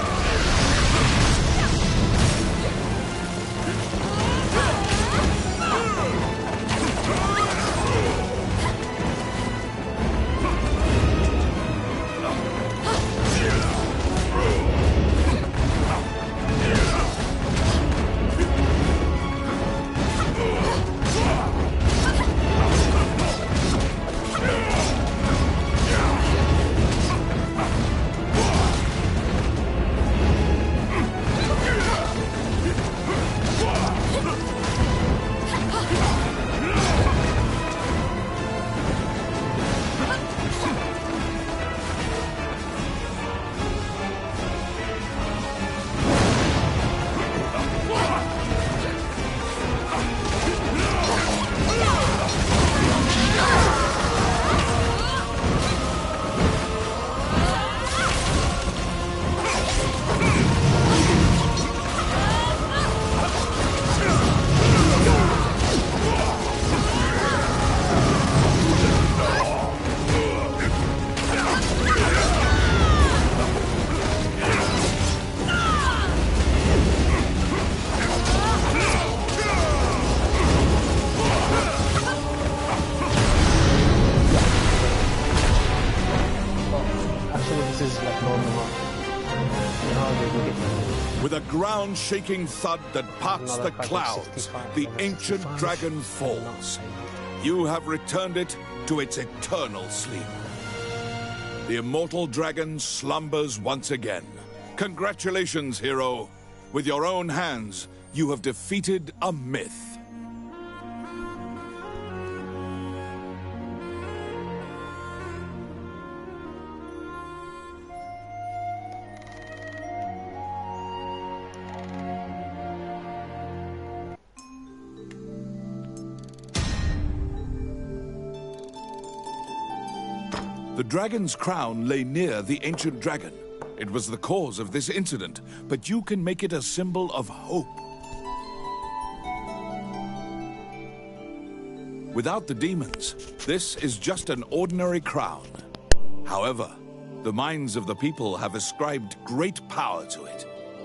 With a ground-shaking thud that parts the clouds, the ancient dragon falls. You have returned it to its eternal sleep. The immortal dragon slumbers once again. Congratulations, hero. With your own hands, you have defeated a myth. The dragon's crown lay near the ancient dragon. It was the cause of this incident, but you can make it a symbol of hope. Without the demons, this is just an ordinary crown. However, the minds of the people have ascribed great power to it.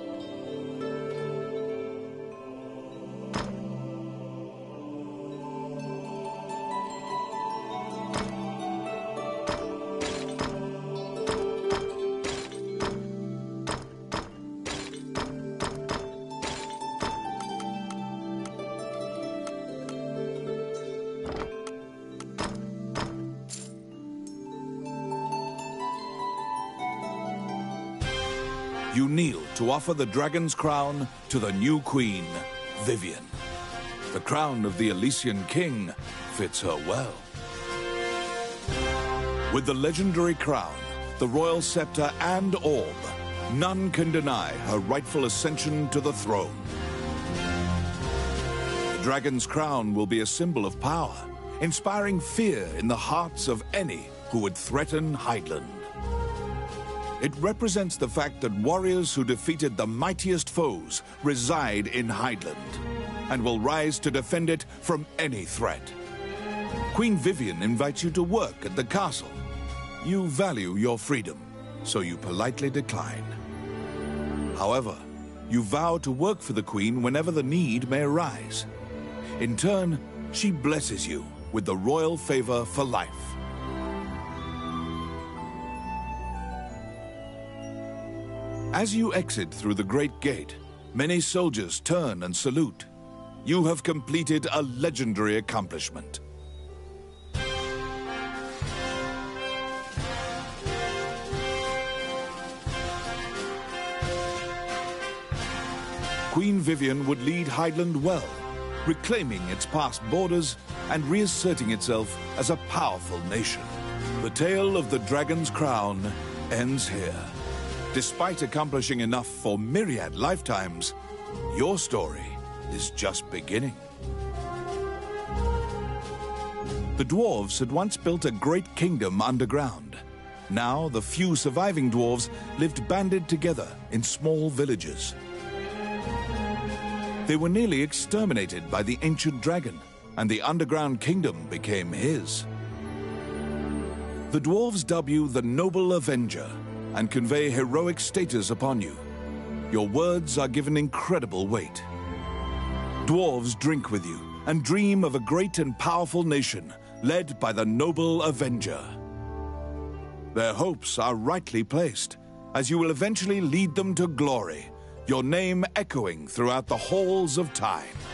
You kneel to offer the dragon's crown to the new queen, Vivian. The crown of the Elysian king fits her well. With the legendary crown, the royal scepter and orb, none can deny her rightful ascension to the throne. The dragon's crown will be a symbol of power, inspiring fear in the hearts of any who would threaten Hydeland. It represents the fact that warriors who defeated the mightiest foes reside in Hydeland and will rise to defend it from any threat. Queen Vivian invites you to work at the castle. You value your freedom, so you politely decline. However, you vow to work for the Queen whenever the need may arise. In turn, she blesses you with the royal favor for life. As you exit through the Great Gate, many soldiers turn and salute. You have completed a legendary accomplishment. Queen Vivian would lead Hydeland well, reclaiming its past borders and reasserting itself as a powerful nation. The tale of the Dragon's Crown ends here. Despite accomplishing enough for myriad lifetimes, your story is just beginning. The dwarves had once built a great kingdom underground. Now, the few surviving dwarves lived banded together in small villages. They were nearly exterminated by the ancient dragon, and the underground kingdom became his. The dwarves dub you the Noble Avenger and convey heroic status upon you. Your words are given incredible weight. Dwarves drink with you and dream of a great and powerful nation led by the Noble Avenger. Their hopes are rightly placed, as you will eventually lead them to glory, your name echoing throughout the halls of time.